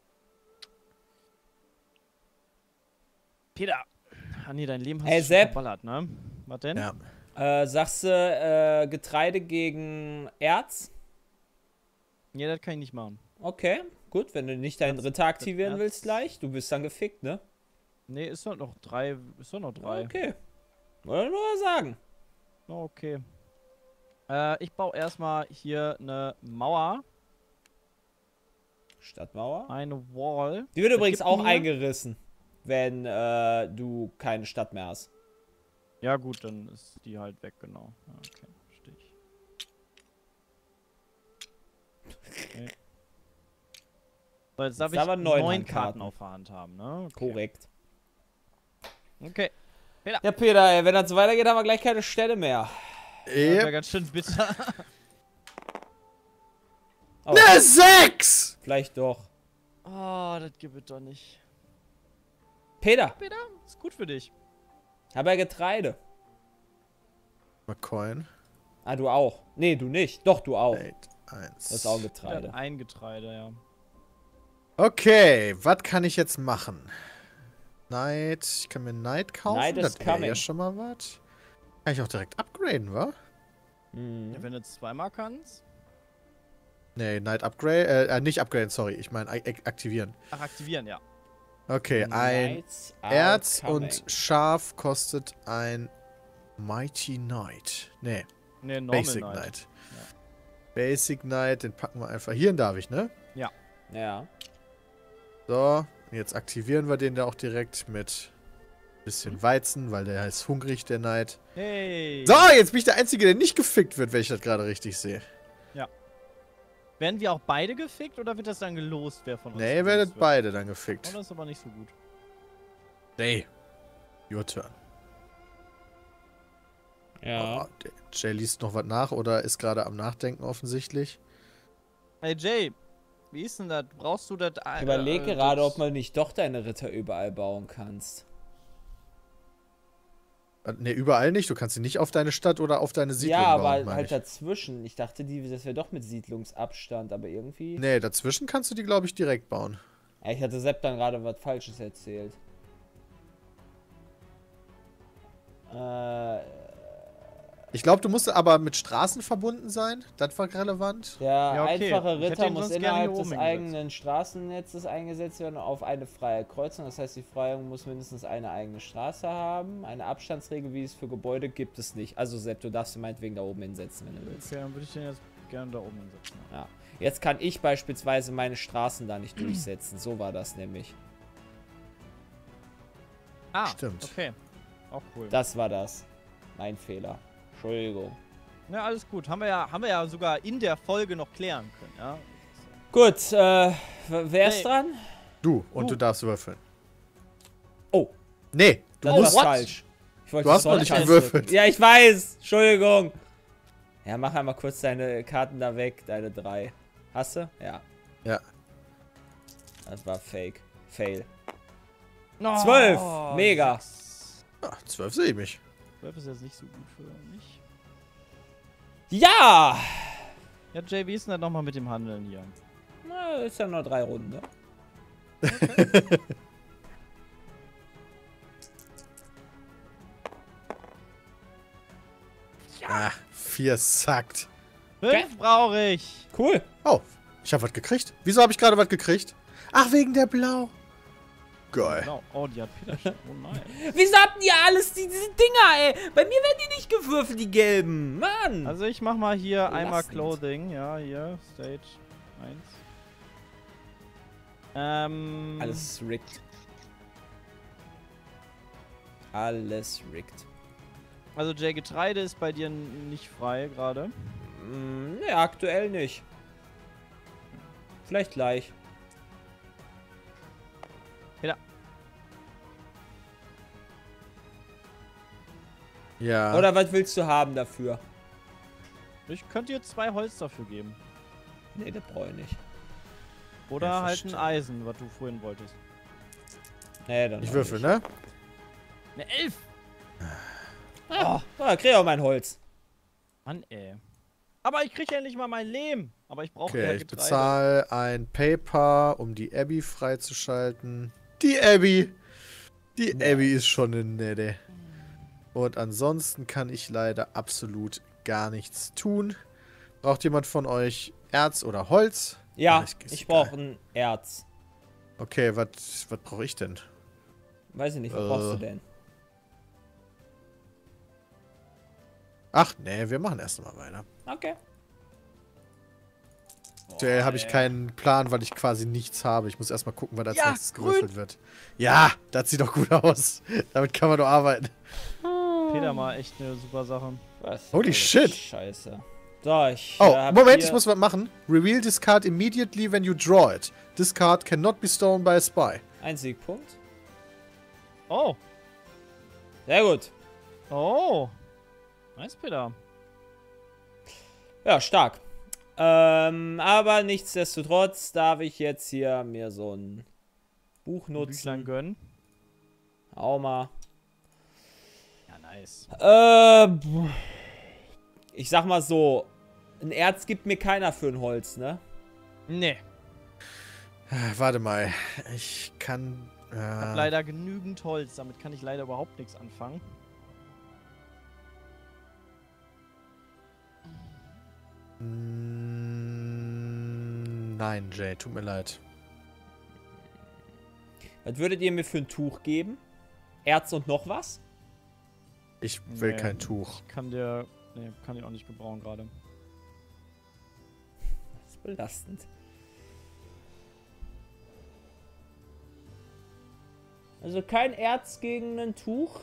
S3: Peter. Ah nee, dein Leben hast
S1: Hey,
S3: du schon
S1: Sepp.
S3: verballert, ne? Was denn?
S2: Ja.
S1: Sagst du Getreide gegen Erz?
S3: Nee, das kann ich nicht machen.
S1: Okay, gut. Wenn du nicht deinen
S3: Das-
S1: Ritter aktivieren
S3: das
S1: willst
S3: Erz-
S1: gleich, du bist dann gefickt, ne?
S3: Nee, ist doch noch 3. Ist doch noch 3.
S1: Okay. Wollte nur sagen.
S3: Okay. Ich baue erstmal hier eine Mauer.
S1: Stadtmauer.
S3: Eine Wall.
S1: Die wird
S3: Was
S1: übrigens
S3: gibt
S1: auch
S3: denn hier?
S1: eingerissen, wenn du keine Stadt mehr hast.
S3: Ja gut, dann ist die halt weg, genau. Ja, okay, verstehe ich. Okay. So, jetzt darf
S1: Jetzt
S3: ich
S1: aber 9
S3: 9
S1: Handkarten.
S3: Karten auf der Hand haben, ne? Okay.
S1: Korrekt.
S3: Okay.
S1: Ja, Peter, ey, wenn das so weitergeht, haben wir gleich keine Städte mehr.
S3: Das wäre
S2: Yep.
S3: ganz schön bitter.
S1: Oh,
S2: Eine 6!
S1: vielleicht doch.
S3: Oh, das gibt es doch nicht.
S1: Peter,
S3: Peter, ist gut für dich.
S1: hab ja Getreide.
S2: Mal Coin.
S1: Ah, du auch. Nee, du nicht. Doch, du auch.
S2: 8, 1.
S1: Das ist auch
S3: Peter
S1: Getreide.
S3: hat ein Getreide, ja.
S2: Okay, was kann ich jetzt machen? Knight. Ich kann mir Knight kaufen.
S1: Knight
S2: das
S1: is
S2: wäre ja
S1: coming.
S2: schon mal was. Kann ich auch direkt upgraden, wa?
S1: Mhm.
S3: Ja, wenn du zweimal kannst.
S2: Nee, Knight upgrade. Nicht upgraden, sorry. Ich meine aktivieren.
S3: Ach, aktivieren, ja.
S2: Okay, ein
S1: Knights are
S2: Erz
S1: coming.
S2: und Schaf kostet ein Mighty Knight. Nee,
S3: Ne, Normal
S2: Basic
S3: Knight.
S2: Knight. Basic Knight, den packen wir einfach. Hierhin darf ich, ne?
S1: Ja.
S2: So, jetzt aktivieren wir den da auch direkt mit bisschen Weizen, weil der ist hungrig, der Knight.
S3: Hey!
S2: So, jetzt bin ich der Einzige, der nicht gefickt wird, wenn ich das gerade richtig sehe.
S3: Werden wir auch beide gefickt oder wird das dann gelost, wer von uns
S2: Nee, ihr
S3: gelost
S2: werdet
S3: wird?
S2: beide dann
S3: Oh,
S2: gefickt.
S3: das ist aber nicht so gut.
S2: Nee. Your turn.
S1: Ja.
S2: Oh, der Jay liest noch was nach oder ist gerade am Nachdenken offensichtlich.
S3: Hey Jay, wie ist denn das? Brauchst du das?
S1: Ich überlege gerade, ob man nicht doch deine Ritter überall bauen kannst.
S2: Ne, überall nicht. Du kannst sie nicht auf deine Stadt oder auf deine Siedlung
S1: Ja,
S2: bauen,
S1: aber
S2: meine
S1: halt
S2: ich.
S1: dazwischen. Ich dachte, das wäre doch mit Siedlungsabstand, aber irgendwie.
S2: Nee, dazwischen kannst du die, glaube ich, direkt bauen.
S1: Ja, ich hatte Sepp dann gerade was Falsches erzählt.
S2: Ich glaube, du musst aber mit Straßen verbunden sein. Das war relevant.
S1: Der
S3: Ja, okay.
S1: einfache
S3: Ich hätte
S1: Ritter
S3: ihn
S1: muss
S3: sonst gerne
S1: innerhalb
S3: hier
S1: des
S3: oben
S1: eigenen Straßennetzes eingesetzt werden auf eine freie Kreuzung. Das heißt, die Freiung muss mindestens eine eigene Straße haben. Eine Abstandsregel, wie es für Gebäude gibt es nicht. Also Sepp, du darfst ihn meinetwegen da oben hinsetzen, wenn du willst.
S3: Okay, dann würde ich den jetzt gerne da oben hinsetzen.
S1: Ja. Jetzt kann ich beispielsweise meine Straßen da nicht durchsetzen. So war das nämlich.
S3: Ah,
S2: Stimmt.
S3: okay. Auch cool.
S1: Das war das. Mein Fehler. Entschuldigung.
S3: Ja, alles gut. Haben wir ja sogar in der Folge noch klären können, ja.
S1: Gut, wer ist
S3: Nee.
S1: dran?
S2: Du. Und du darfst würfeln.
S1: Oh,
S2: Nee, du
S1: das
S2: musst.
S1: war falsch. Ich wollte
S2: Du hast
S1: das
S2: noch nicht
S1: Sonntag
S2: gewürfelt.
S1: drücken. Ja, ich weiß. Entschuldigung. Ja, mach einmal kurz deine Karten da weg, deine 3. Hast du? Ja.
S2: Ja.
S1: Das war fake. Fail.
S3: No,
S1: 12. Mega.
S2: 12 sehe ich mich.
S3: 12 ist jetzt nicht so gut für mich.
S1: Ja!
S3: Ja, Jay, wie ist denn das nochmal mit dem Handeln hier?
S1: Na, ist ja nur 3 Runden, ne?
S2: Ah, 4 sackt.
S3: 5 brauche ich.
S1: Cool.
S2: Oh, ich habe was gekriegt. Wieso habe ich gerade was gekriegt? Ach, wegen der Blau. Geil.
S3: Genau. Oh, die hat Peter. Oh nein.
S1: Wieso habt ihr alles diese Dinger, ey? Bei mir werden die nicht gewürfelt, die gelben. Mann.
S3: Also ich mach mal hier einmal
S1: Belastend.
S3: Clothing. Ja, hier. Stage 1.
S1: Alles rigged. Alles rigged.
S3: Also Jay, Getreide ist bei dir nicht frei gerade.
S1: Ne, aktuell nicht. Vielleicht gleich.
S2: Ja.
S1: Oder was willst du haben dafür?
S3: Ich könnte dir 2 Holz dafür geben.
S1: Ne, das brauche ich nicht.
S3: Oder
S2: Ja,
S3: halt ein
S2: verstehe.
S3: Eisen, was du vorhin wolltest.
S1: Nee, dann
S2: Ich
S1: auch
S2: würfel,
S1: nicht.
S2: ne?
S3: Eine 11!
S1: Ah, krieg ich auch mein Holz.
S3: Mann, ey. Aber ich krieg ja nicht mal mein Lehm. Aber ich brauche
S2: Okay,
S3: ja
S2: ich
S3: Getreide.
S2: bezahle ein Paper, um die Abby freizuschalten. Die Abby! Die Abby ist schon eine Nette. Und ansonsten kann ich leider absolut gar nichts tun. Braucht jemand von euch Erz oder Holz?
S1: Ja,
S2: Ist
S1: ich
S2: egal.
S1: brauche ein Erz.
S2: Okay, was brauche ich denn?
S1: Weiß ich nicht, was brauchst du denn?
S2: Ach, nee, wir machen erst mal weiter.
S1: Okay.
S2: Aktuell habe ich keinen Plan, weil ich quasi nichts habe. Ich muss erstmal gucken, was als
S3: Ja,
S2: nächstes gewürfelt wird. Ja, das sieht doch gut aus. Damit kann man doch arbeiten.
S3: Peter mal echt eine super Sache.
S1: Was?
S2: Holy
S1: Alles
S2: shit.
S1: Scheiße. So, ich
S2: Oh,
S1: hab
S2: Moment,
S1: hier-
S2: ich muss was machen. Reveal this card immediately when you draw it. This card cannot be stolen by a spy.
S1: Ein Siegpunkt.
S3: Oh.
S1: Sehr gut.
S3: Oh. Nice, Peter.
S1: Ja, stark. Aber nichtsdestotrotz darf ich jetzt hier mir so ein Buch
S3: Büchlein
S1: nutzen.
S3: gönnen.
S1: Auch mal.
S3: Ja, nice.
S1: Ich sag mal so, ein Erz gibt mir keiner für ein Holz, ne?
S3: Nee.
S2: Warte mal. Ich kann...
S3: Ich hab leider genügend Holz. Damit kann ich leider überhaupt nichts anfangen.
S2: Nein, Jay, tut mir leid.
S1: Was würdet ihr mir für ein Tuch geben? Erz und noch was?
S2: Ich will
S3: Nee.
S2: kein Tuch.
S3: Kann der... Nee, kann ich auch nicht gebrauchen gerade.
S1: Das ist belastend. Also kein Erz gegen ein Tuch?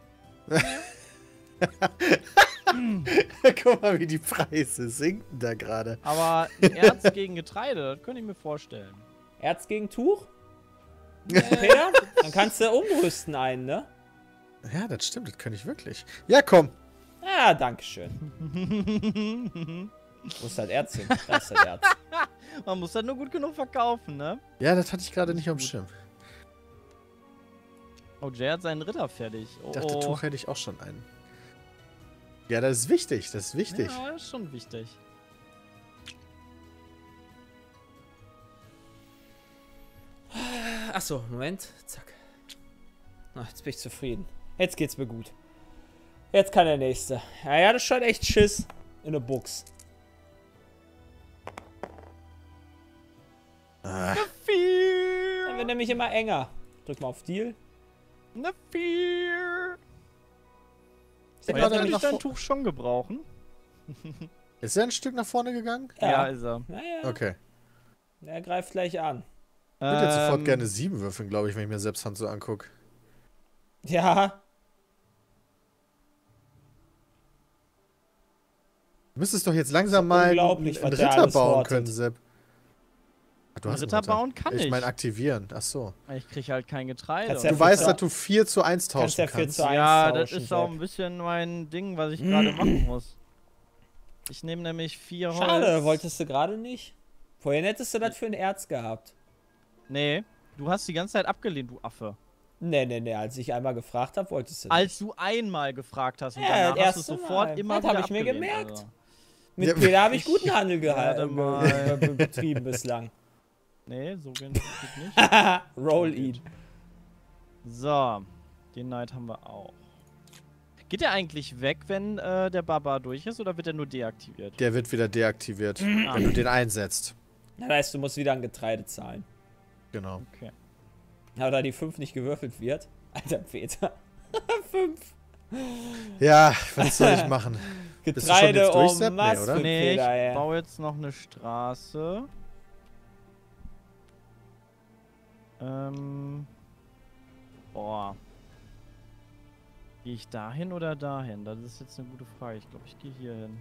S2: Guck mal, wie die Preise sinken da gerade.
S3: Aber ein Erz gegen Getreide, das könnte ich mir vorstellen.
S1: Erz gegen Tuch? Peter? Dann kannst du umrüsten einen, ne?
S2: Ja, das stimmt, das könnte ich wirklich. Ja, komm.
S1: Ja, dankeschön. Wo ist das Erz hin? Da ist das Erz.
S3: Man muss das nur gut genug verkaufen, ne?
S2: Ja, das hatte ich gerade nicht auf dem Schirm.
S3: Oh, Jay hat seinen Ritter fertig. Oh,
S2: Ich dachte, Tuch hätte ich auch schon einen. Ja, das ist wichtig, das ist wichtig.
S3: Ja, das ist schon wichtig.
S1: Achso, Moment. Zack. Ach, jetzt bin ich zufrieden. Jetzt geht's mir gut. Jetzt kann der nächste. Ja, das ist schon echt Schiss in der Box.
S2: Ah,
S1: Dann wird nämlich immer enger. Drück mal auf Deal.
S3: Eine 4.
S2: Ist
S3: Aber
S2: er
S3: jetzt
S2: gerade
S3: kann ich
S2: nach
S3: dein
S2: vor-
S3: Tuch schon gebrauchen.
S2: ist er ein Stück nach vorne gegangen?
S3: Ja, ist er.
S1: Naja.
S2: Okay.
S1: Er greift gleich an.
S2: Ich würde jetzt sofort gerne 7 würfeln, glaube ich, wenn ich mir selbst Hand so angucke.
S1: Ja.
S2: Du müsstest doch jetzt langsam mal einen
S1: unglaublich, was der
S2: Ritter
S1: alles
S2: bauen
S1: hortet.
S2: können, Sepp. Ach, du
S3: Einen
S2: hast einen
S3: Ritter bauen kann
S2: Ich
S3: ich.
S2: meine aktivivieren, ach so.
S3: Ich krieg halt kein Getreide.
S1: Kannst
S3: Und-
S1: ja
S2: Du weißt,
S1: für-
S2: dass du 4 zu 1
S1: Kannst ja
S2: tauschen
S1: 4
S2: kannst.
S1: zu 1
S3: Ja, das
S1: tauschen,
S3: ist auch
S1: Sepp.
S3: ein bisschen mein Ding, was ich gerade machen muss. Ich nehme nämlich 4 Holz.
S1: Schade, wolltest du gerade nicht? Vorhin hättest du das für ein Erz gehabt.
S3: Nee, du hast die ganze Zeit abgelehnt, du Affe.
S1: Nee, als ich einmal gefragt habe, wolltest du nicht.
S3: Als du einmal gefragt hast und
S1: Ja,
S3: danach
S1: das
S3: hast du
S1: erste
S3: sofort
S1: Mal.
S3: immer
S1: Das
S3: wieder
S1: hab ich mir
S3: abgelehnt,
S1: gemerkt.
S3: also.
S1: Mit
S2: Ja,
S1: Peter habe ich guten Handel
S3: Warte mal.
S1: betrieben bislang.
S3: Nee, so geht nicht.
S1: Roll ihn.
S3: So, den Knight haben wir auch. Geht der eigentlich weg, wenn der Barbar durch ist, oder wird er nur deaktiviert?
S2: Der wird wieder deaktiviert,
S3: Ah,
S2: wenn du den einsetzt.
S1: Das heißt, du musst wieder ein Getreide zahlen.
S2: Genau.
S3: okay.
S1: Aber da die 5 nicht gewürfelt wird. Alter Peter. 5.
S2: Ja, was soll ich machen? Bist du schon
S1: Getreide
S2: jetzt durch,
S1: en
S2: Sepp? Nee,
S1: masse
S2: oder?
S1: für
S3: Nee, ich
S1: Peter, ja.
S3: baue jetzt noch eine Straße. Boah. Gehe ich dahin oder dahin? Das ist jetzt eine gute Frage. Ich glaube, ich gehe hier hin.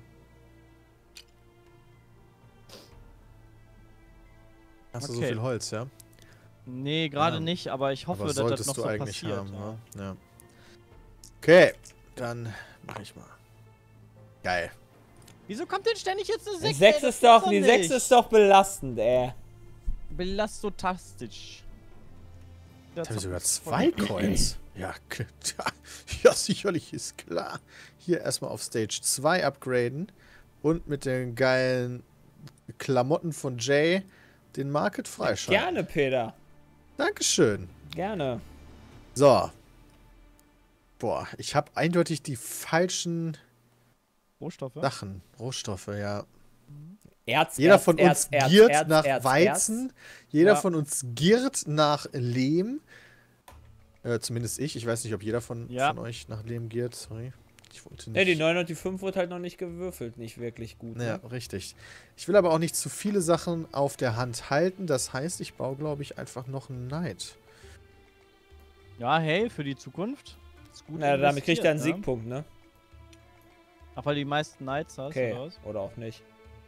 S2: Hast du so
S3: Okay.
S2: viel Holz, ja?
S3: Nee, gerade
S2: Ja.
S3: nicht, aber ich hoffe,
S2: Aber
S3: dass das
S2: solltest
S3: noch
S2: du
S3: so
S2: eigentlich
S3: passiert.
S2: haben,
S3: ja.
S2: ne? Ja. Okay, dann mach ich mal. Geil.
S3: Wieso kommt denn ständig jetzt eine 6?
S1: 6 ist doch, die 6 ist doch belastend, ey.
S3: Belastotastisch.
S2: Jetzt habe ich sogar 2 Coins. Ja, ja, sicherlich ist klar. Hier erstmal auf Stage 2 upgraden und mit den geilen Klamotten von Jay den Market freischalten.
S1: Gerne, Peter.
S2: Dankeschön.
S1: Gerne.
S2: So. Boah, ich habe eindeutig die falschen
S3: Rohstoffe?
S2: Sachen. Rohstoffe, ja.
S1: Erz,
S2: Jeder von uns giert
S1: Erz,
S2: nach
S1: Erz,
S2: Weizen. Jeder
S3: Ja.
S2: von uns giert nach Lehm. Zumindest ich. Ich weiß nicht, ob jeder von euch nach Lehm giert. Sorry. Ich wollte nicht.
S1: Ne, die 9 und die 5 wird halt noch nicht gewürfelt. Nicht wirklich gut.
S2: Ja,
S1: Ne?
S2: richtig. Ich will aber auch nicht zu viele Sachen auf der Hand halten. Das heißt, ich baue, glaube ich, einfach noch einen Knight.
S3: Ja, hey, für die Zukunft. Ist gut
S1: Na, damit kriegt er einen
S3: investiert,
S1: Siegpunkt, ne?
S3: Ne? Ach, weil du die meisten Knights hast,
S1: Okay.
S3: oder was?
S1: Oder auch nicht.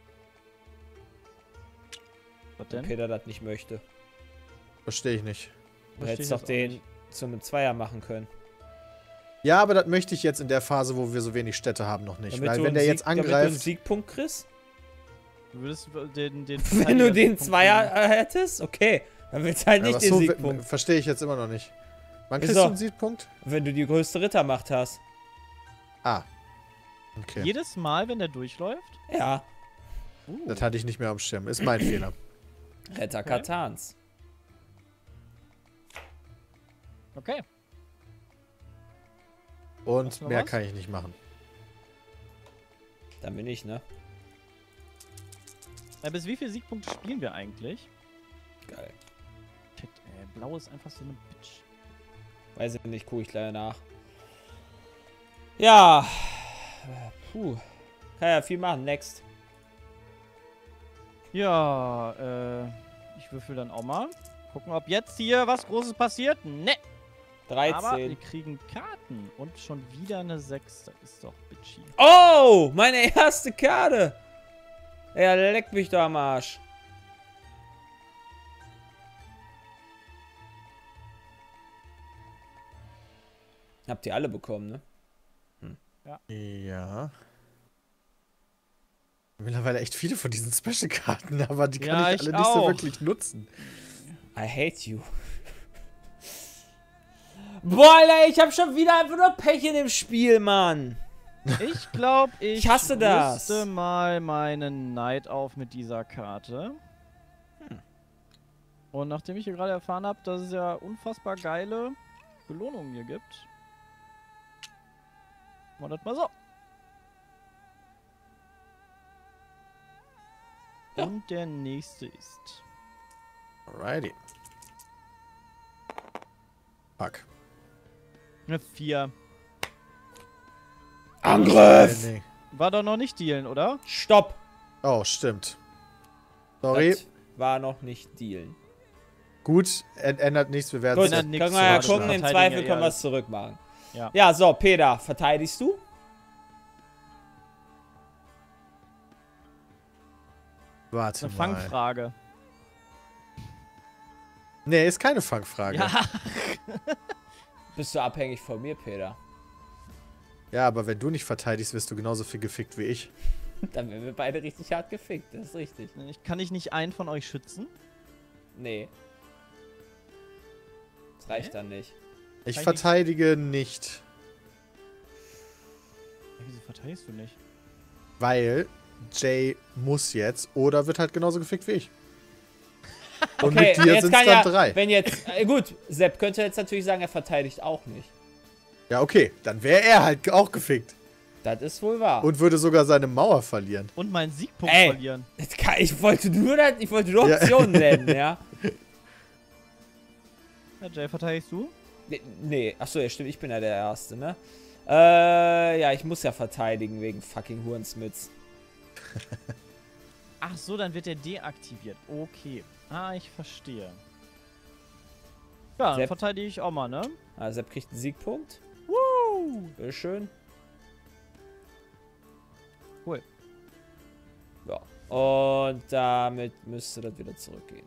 S3: Was
S1: Wenn
S3: denn?
S1: Peter das nicht möchte.
S2: Verstehe ich nicht.
S1: Du
S3: Versteh
S1: hättest
S3: ich
S1: doch
S3: jetzt auch
S1: den
S3: nicht.
S1: zu einem Zweier machen können.
S2: Ja, aber das möchte ich jetzt in der Phase, wo wir so wenig Städte haben, noch nicht.
S1: Damit
S2: Weil
S1: du
S2: wenn
S1: einen
S2: der jetzt
S1: Damit du einen
S2: angreift.
S1: Siegpunkt kriegst?
S3: Du würdest den
S1: Wenn du den
S3: Siegpunkt
S1: Zweier
S3: kriegen.
S1: hättest? Okay. Dann willst du halt nicht
S2: Aber
S1: den
S2: so
S1: Siegpunkt.
S2: verstehe ich jetzt immer noch nicht. Wann kriegst
S1: Wieso?
S2: du einen Siegpunkt?
S1: Wenn du die größte Rittermacht hast.
S2: Ah. Okay.
S3: Jedes Mal, wenn der durchläuft?
S1: Ja.
S2: Das hatte ich nicht mehr am Schirm. Ist mein Fehler.
S1: Retter
S3: Okay.
S1: Katans.
S3: Okay.
S2: Und
S3: Hast du noch
S2: mehr
S3: was?
S2: kann ich nicht machen.
S1: Dann bin ich, ne?
S3: Bis wie viele Siegpunkte spielen wir eigentlich?
S1: Geil.
S3: Shit, ey, Blau ist einfach so eine Bitch.
S1: Weiß ich nicht, gucke ich gleich nach. Ja. Puh. Kann ja viel machen. Next.
S3: Ja, ich würfel dann auch mal. Gucken, ob jetzt hier was Großes passiert. Ne. Aber wir
S1: 13.
S3: kriegen Karten. Und schon wieder eine 6. Das ist doch bitchy.
S1: Oh! Meine erste Karte! Ja, leck mich doch am Arsch. Habt ihr alle bekommen, ne?
S2: Ja. Mittlerweile echt viele von diesen Special-Karten, aber die kann
S3: Ja,
S2: ich
S3: ich
S2: alle nicht so
S3: auch.
S2: wirklich nutzen.
S1: I hate you. Boah, Alter, ich hab schon wieder einfach nur Pech in dem Spiel, Mann.
S3: Ich glaube, ich
S1: hasse das.
S3: rüste mal meinen Knight auf mit dieser Karte. Und nachdem ich hier gerade erfahren habe, dass es ja unfassbar geile Belohnungen hier gibt, machen wir das mal so.
S1: Ja.
S3: Und der nächste ist...
S2: Alrighty. Fuck.
S3: Eine 4.
S1: Angriff!
S2: Nee.
S3: War doch noch nicht dealen, oder?
S1: Stopp!
S2: Oh, stimmt. Sorry.
S1: Das war noch nicht dealen.
S2: Gut, ändert nichts. Wir werden
S1: Gut,
S2: es
S3: ändert
S1: können
S3: nichts,
S1: wir ja
S3: so
S1: gucken, im
S3: verteidigen
S1: Zweifel
S3: ja
S1: können wir
S3: alles.
S1: es zurückmachen.
S3: Ja.
S1: Ja, so, Peter, verteidigst du?
S2: Warte
S3: Eine
S2: mal.
S3: Fangfrage.
S2: Nee, ist keine Fangfrage.
S3: Ja.
S1: Bist du abhängig von mir, Peter?
S2: Ja, aber wenn du nicht verteidigst, wirst du genauso viel gefickt wie ich.
S1: Dann werden wir beide richtig hart gefickt, das ist richtig.
S3: Kann ich nicht einen von euch schützen?
S1: Nee. Das reicht dann nicht.
S2: Ich
S3: Kann ich
S2: verteidige nicht,
S3: Wieso verteidigst du nicht?
S2: weil Jay muss jetzt oder wird halt genauso gefickt wie ich. Und
S1: Okay,
S2: mit dir
S1: jetzt
S2: sind es
S1: kann
S2: dann
S1: ja,
S2: 3.
S1: wenn jetzt, gut, Sepp könnte jetzt natürlich sagen, er verteidigt auch nicht.
S2: Ja, okay, dann wäre er halt auch gefickt.
S1: Das ist wohl wahr.
S2: Und würde sogar seine Mauer verlieren.
S3: Und meinen Siegpunkt
S1: Ey.
S3: verlieren.
S1: Ich wollte nur Optionen nennen, ja.
S3: Ja, Jay, verteidigst du?
S1: Nee, achso, ja stimmt, ich bin ja der Erste, ne? Ja, ich muss ja verteidigen wegen fucking Hurensmiths.
S3: Ach so, dann wird er deaktiviert. Okay. Ah, ich verstehe. Ja, dann
S1: Sepp.
S3: verteidige ich auch mal, ne?
S1: Also, Sepp kriegt einen Siegpunkt.
S3: Woo!
S1: Bitteschön.
S3: Cool.
S1: Ja. Und damit müsste das wieder zurückgehen.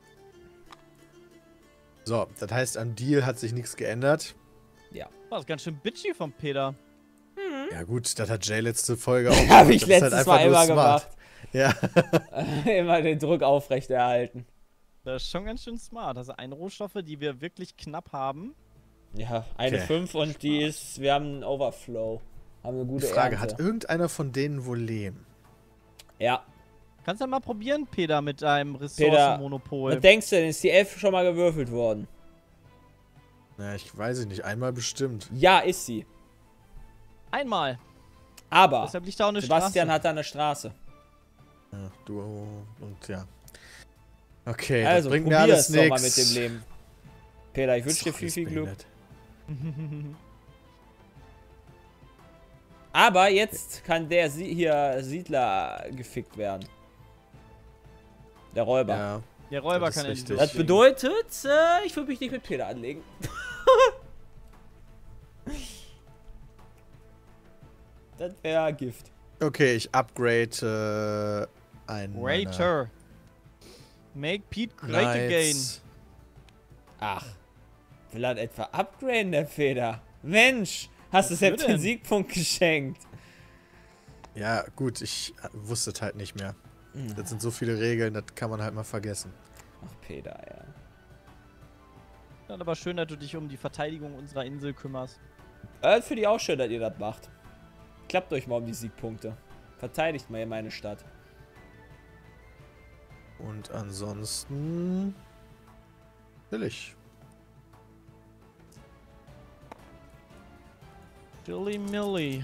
S2: So, das heißt, am Deal hat sich nichts geändert.
S1: Ja.
S3: Das ist ganz schön bitchy von Peter.
S2: Ja gut, das hat Jay letzte Folge auch
S1: Habe ich
S2: Das ist halt
S1: letztes
S2: einfach
S1: Mal
S2: nur
S1: immer
S2: smart.
S1: gemacht.
S2: Ja.
S1: Immer den Druck aufrechterhalten.
S3: Das ist schon ganz schön smart. Also ein Rohstoffe, die wir wirklich knapp haben.
S1: Ja, eine
S2: Okay.
S1: 5 und die ist, wir haben einen Overflow. Haben eine
S2: Die
S1: gute
S2: Frage,
S1: Ernte.
S2: hat irgendeiner von denen wohl Lehm?
S1: Ja.
S3: Kannst du mal probieren, Peter, mit deinem
S1: Peter,
S3: Ressourcenmonopol.
S1: was denkst du denn? Ist die 11 schon mal gewürfelt worden?
S2: Na, ich weiß es nicht. Einmal bestimmt.
S1: Ja, ist sie.
S3: Einmal.
S1: Aber
S3: Deshalb liegt da auch eine
S1: Sebastian
S3: Straße.
S1: hat da eine Straße.
S2: Ja, du und ja. Okay,
S1: Also,
S2: das bringt mir
S1: probier
S2: alles
S1: es doch mal mit
S2: nichts.
S1: dem Leben. Peter, ich wünsche dir viel, viel Glück. Aber jetzt kann der hier Siedler gefickt werden. Der Räuber.
S2: Ja.
S3: Der Räuber
S2: Das ist
S3: kann ja
S2: richtig.
S3: nicht
S1: Das bedeutet, ich würde mich nicht mit Peter anlegen. Das wäre Gift.
S2: Okay, ich upgrade einen
S3: Rater. Make Pete great again.
S2: Knights.
S1: Ach. Will er etwa upgraden, der Peter? Mensch, hast du
S3: Wofür
S1: selbst den
S3: denn?
S1: Siegpunkt geschenkt.
S2: Ja, gut, ich wusste es halt nicht mehr.
S1: Hm.
S2: Das sind so viele Regeln, das kann man halt mal vergessen.
S1: Ach, Peter, ja.
S3: Ja, aber schön, dass du dich um die Verteidigung unserer Insel kümmerst.
S1: Finde ich auch schön, dass ihr das macht. Klappt euch mal um die Siegpunkte. Verteidigt mal hier meine Stadt.
S2: Und ansonsten will ich.
S3: Dilly Milly.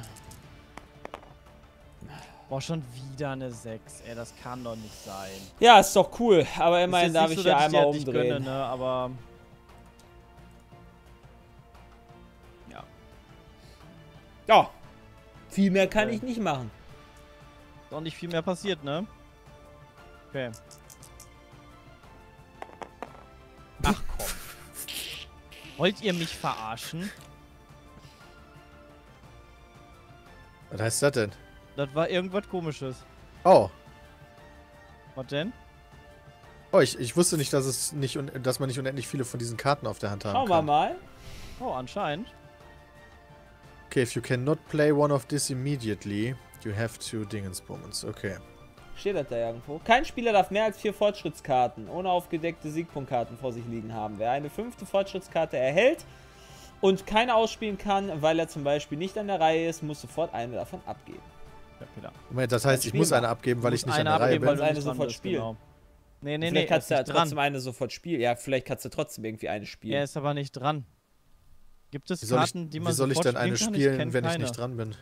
S3: Boah, schon wieder eine 6. Ey, das kann doch nicht sein.
S1: Ja, ist doch cool. Aber
S3: Ist
S1: immerhin
S3: jetzt
S1: darf
S3: nicht
S1: ich
S3: so,
S1: hier
S3: dass dir
S1: einmal
S3: das nicht
S1: umdrehen.
S3: gönne, ne? Aber
S1: Ja. Viel mehr kann ich nicht machen.
S3: ist auch nicht viel mehr passiert, ne? Okay. Ach komm. Wollt ihr mich verarschen?
S2: Was heißt das denn?
S3: Das war irgendwas Komisches.
S2: Oh.
S3: Was denn?
S2: Oh, ich wusste nicht, dass es nicht dass man nicht unendlich viele von diesen Karten auf der Hand haben
S1: Schauen wir
S2: kann.
S1: mal.
S3: Oh, anscheinend.
S2: Okay, if you cannot play one of this immediately, you have to Dingensbummens. Okay.
S1: Steht das da irgendwo? Kein Spieler darf mehr als 4 Fortschrittskarten ohne aufgedeckte Siegpunktkarten vor sich liegen haben. Wer eine 5. Fortschrittskarte erhält, und keine ausspielen kann, weil er zum Beispiel nicht an der Reihe ist, muss sofort eine davon abgeben.
S3: Ja, Peter.
S2: Moment, das heißt, ich muss eine abgeben, weil ich nicht an der Reihe bin.
S1: weil du eine sofort spielen.
S3: Genau. Nee,
S1: Vielleicht kannst du ja
S3: dran.
S1: trotzdem eine sofort spielen. Ja, vielleicht kannst du trotzdem irgendwie eine spielen.
S3: Er ist aber nicht dran. Gibt es
S2: Wie soll
S3: Karten, die man
S2: wie soll ich
S3: sofort
S2: denn eine
S3: spielen kann?
S2: spielen,
S3: kenn
S2: wenn ich
S3: keine.
S2: nicht dran bin?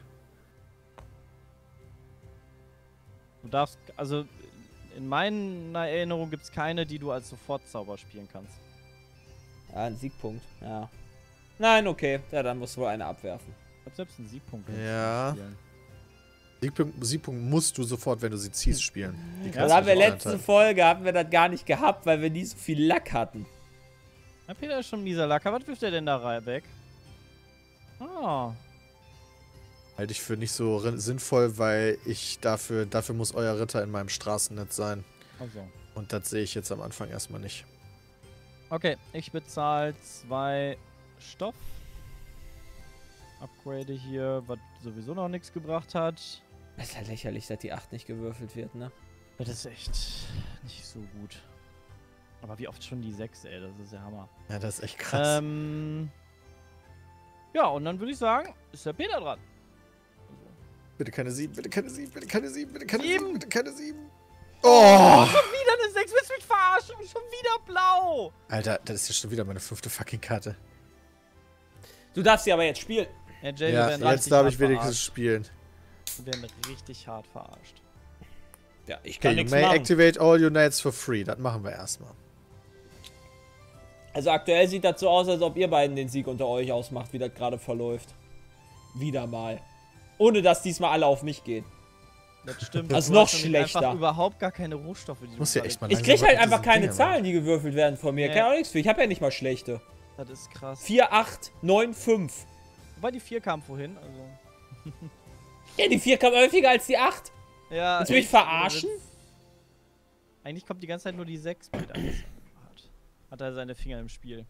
S3: Du darfst, also in meiner Erinnerung gibt es keine, die du als Sofortzauber spielen kannst.
S1: Ja, ein Siegpunkt, ja. Nein, okay. Ja, dann musst du wohl eine abwerfen.
S3: Ich hab selbst einen Siegpunkt.
S2: Ja.
S3: Spielen.
S2: Siegpunkt musst du sofort, wenn du sie ziehst, spielen. Die
S1: Das
S2: kannst du
S1: haben wir
S2: nicht
S1: letzte
S2: vorenthalten.
S1: Folge, haben wir das gar nicht gehabt, weil wir nie so viel Lack hatten.
S3: Na, Peter ist schon ein mieser Lacker. Was wirft er denn da rein weg? Ah.
S2: Halte ich für nicht so sinnvoll, weil dafür muss euer Ritter in meinem Straßennetz sein.
S3: Also.
S2: Und das sehe ich jetzt am Anfang erstmal nicht.
S3: Okay, ich bezahle 2 Stoff. Upgrade hier, was sowieso noch nichts gebracht hat.
S1: Das ist ja lächerlich, dass die 8 nicht gewürfelt wird, ne?
S3: Das ist echt nicht so gut. Aber wie oft schon die 6, ey, das ist ja Hammer.
S2: Ja, das ist echt krass.
S3: Ja, und dann würde ich sagen, ist der Peter dran.
S2: Bitte keine 7, bitte keine 7, bitte keine 7, bitte keine 7,
S3: 7.
S2: bitte keine 7.
S3: Oh!
S2: Oh!
S3: Schon wieder eine 6, willst du mich verarschen? Schon wieder blau!
S2: Alter, das ist ja schon wieder meine 5. fucking Karte.
S1: Du darfst sie aber jetzt spielen.
S3: Ja, Jay, wir
S2: Ja,
S3: werden
S2: jetzt
S3: richtig
S2: darf
S3: hart
S2: ich wenigstens
S3: verarscht.
S2: spielen.
S3: Wir werden richtig hart verarscht.
S1: Ja, ich kann
S2: Okay, you
S1: nichts
S2: may
S1: machen.
S2: activate all units for free. Das machen wir erstmal.
S1: Also aktuell sieht das so aus, als ob ihr beiden den Sieg unter euch ausmacht, wie das gerade verläuft. Wieder mal. Ohne dass diesmal alle auf mich gehen.
S3: Das stimmt.
S1: Also
S3: du
S1: noch
S3: hast nämlich
S1: schlechter.
S3: Einfach überhaupt gar keine Rohstoffe, die
S2: Muss
S3: du
S2: ja echt mal
S1: Ich
S2: langsam
S1: krieg halt
S2: mit
S1: einfach
S2: diesen
S1: keine
S2: Dingern
S1: Zahlen, die gewürfelt werden von mir.
S3: Ja.
S1: Kann auch nichts für. Ich habe ja nicht mal schlechte.
S3: Das ist krass.
S1: 4, 8, 9, 5.
S3: Wobei die 4 kam vorhin, also.
S1: Ja, die 4 kam häufiger als die 8.
S3: Ja.
S1: Willst du mich
S3: echt,
S1: verarschen?
S3: Eigentlich kommt die ganze Zeit nur die 6 mit. Hat er seine Finger im Spiel.